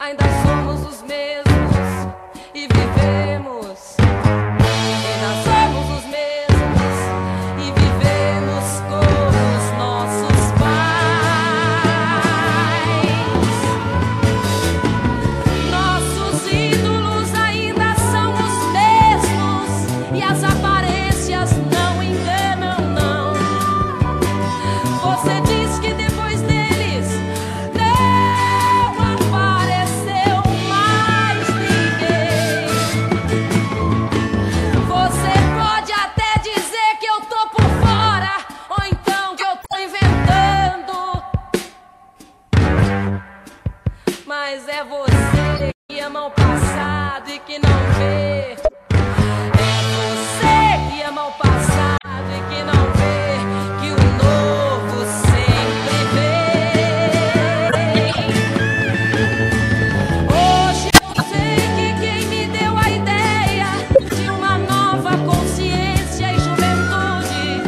ainda somos os mesmos e vivemos. Ainda somos os mesmos e vivemos como os nossos pais. Nossos ídolos ainda são os mesmos e as aparências não enganam, não. Você diz que depois deles não apareceu mais ninguém. Você pode até dizer que eu tô por fora, ou então que eu tô inventando, mas é você que ama o passado e que não vê. É você que ama o passado e que não vê que o novo sempre vem. Hoje eu sei que quem me deu a ideia de uma nova consciência e juventude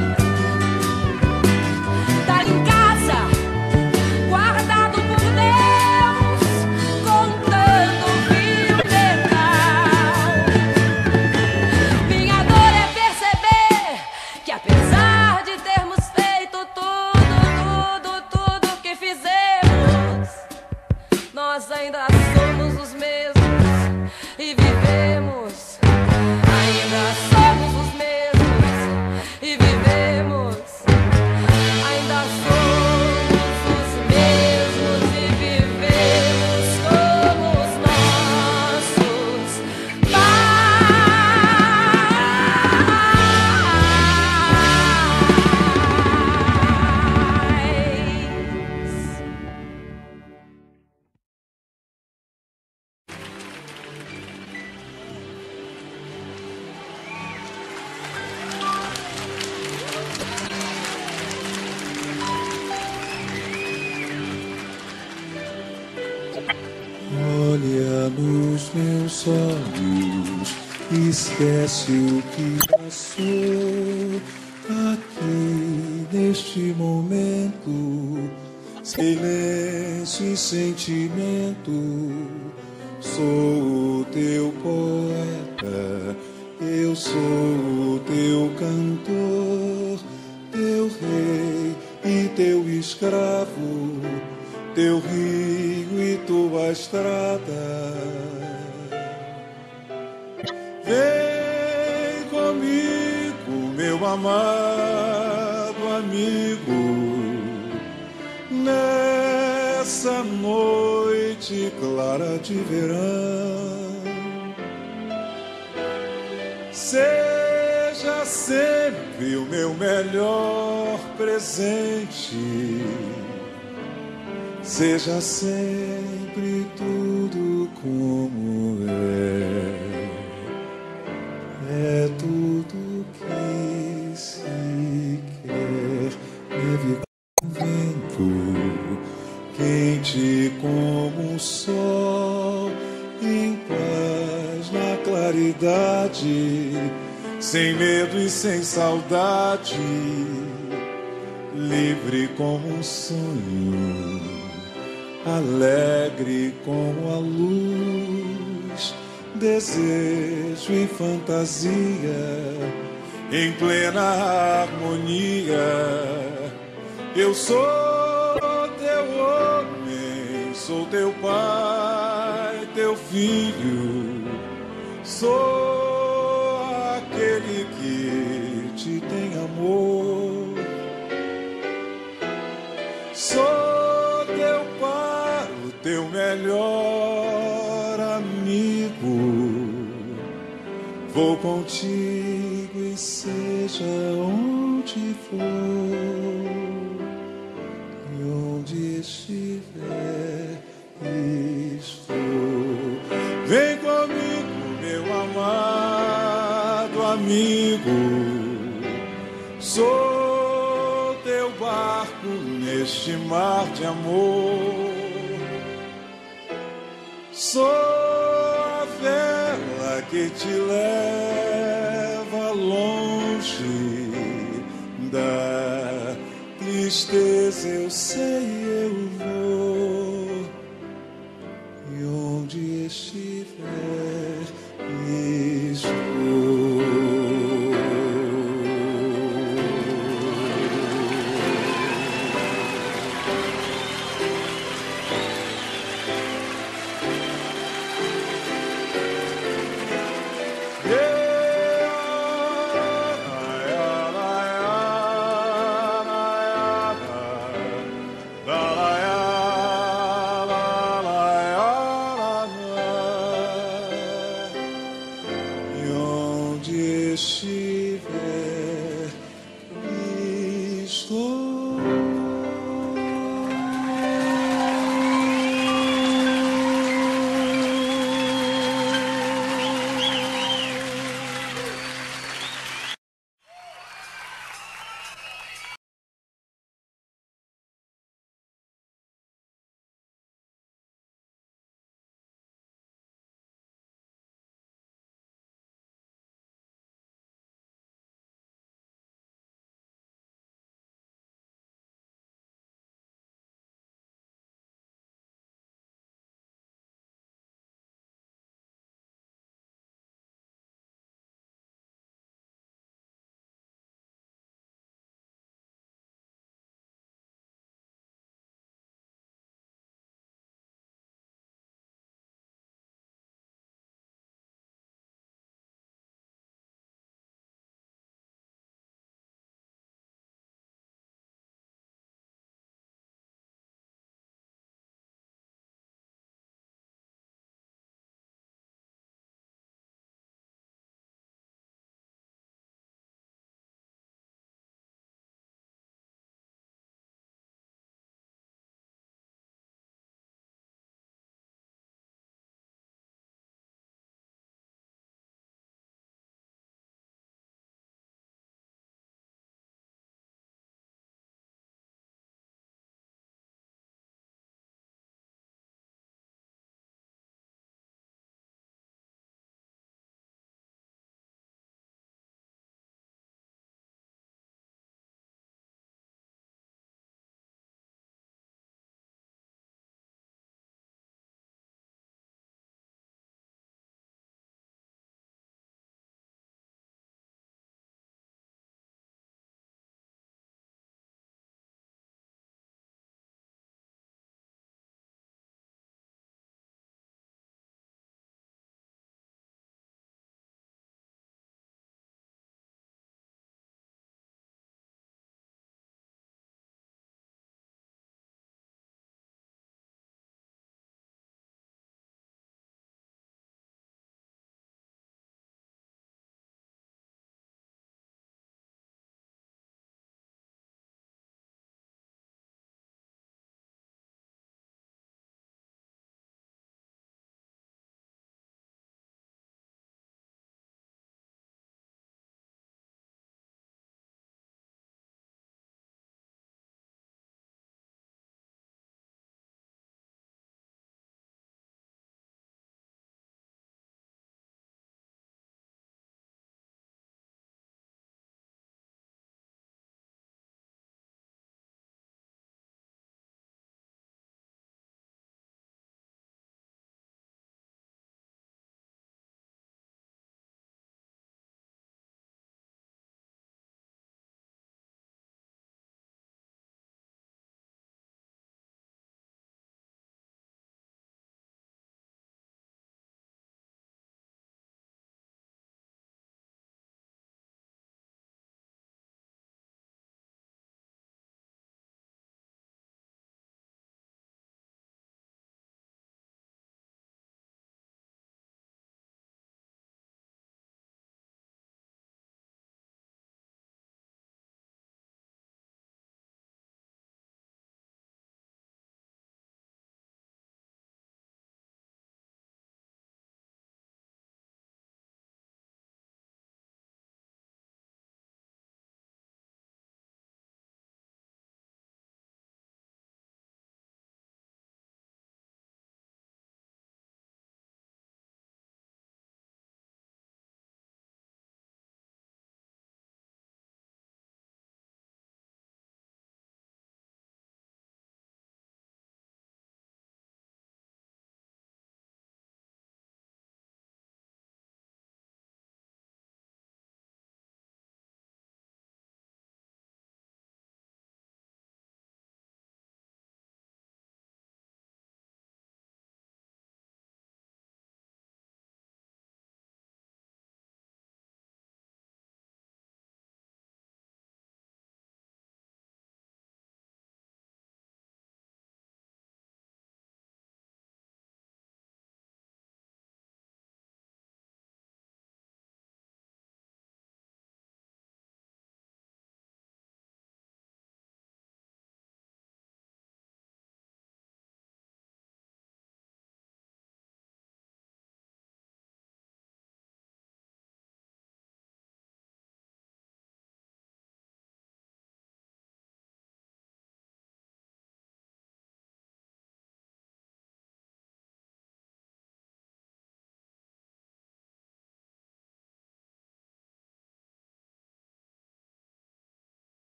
tá em casa, guardado por Deus, contando o fio dental. Minha dor é perceber que apesar de termos feito tudo, tudo, tudo que fizemos, nós ainda somos os mesmos e vivemos. Ainda somos os mesmos e vivemos. Ainda somos os mesmos e vivemos como os nossos pais.
Olha nos meus olhos, esquece o que passou aqui neste momento. Silêncio e sentimento. Sou o teu poeta, eu sou o teu cantor, teu rei e teu escravo, teu rio e tua estrada. Vem comigo, meu amado amigo, nessa noite clara de verão. Seja sempre o meu melhor presente. Seja sempre tudo como é. É tudo que se quer. Neve com vento, quente como um sol, em paz na claridade, sem medo e sem saudade, livre como um sonho, alegre como a luz, desejo e fantasia, em plena harmonia. Eu sou teu homem, sou teu pai, teu filho, sou aquele que te tem amor. Sou teu pai, o teu melhor amigo. Vou contigo e seja onde for, e onde estiver estou. Vem comigo, meu amado amigo. Sou teu barco neste mar de amor. Sou a vela que te leva longe da tristeza, eu sei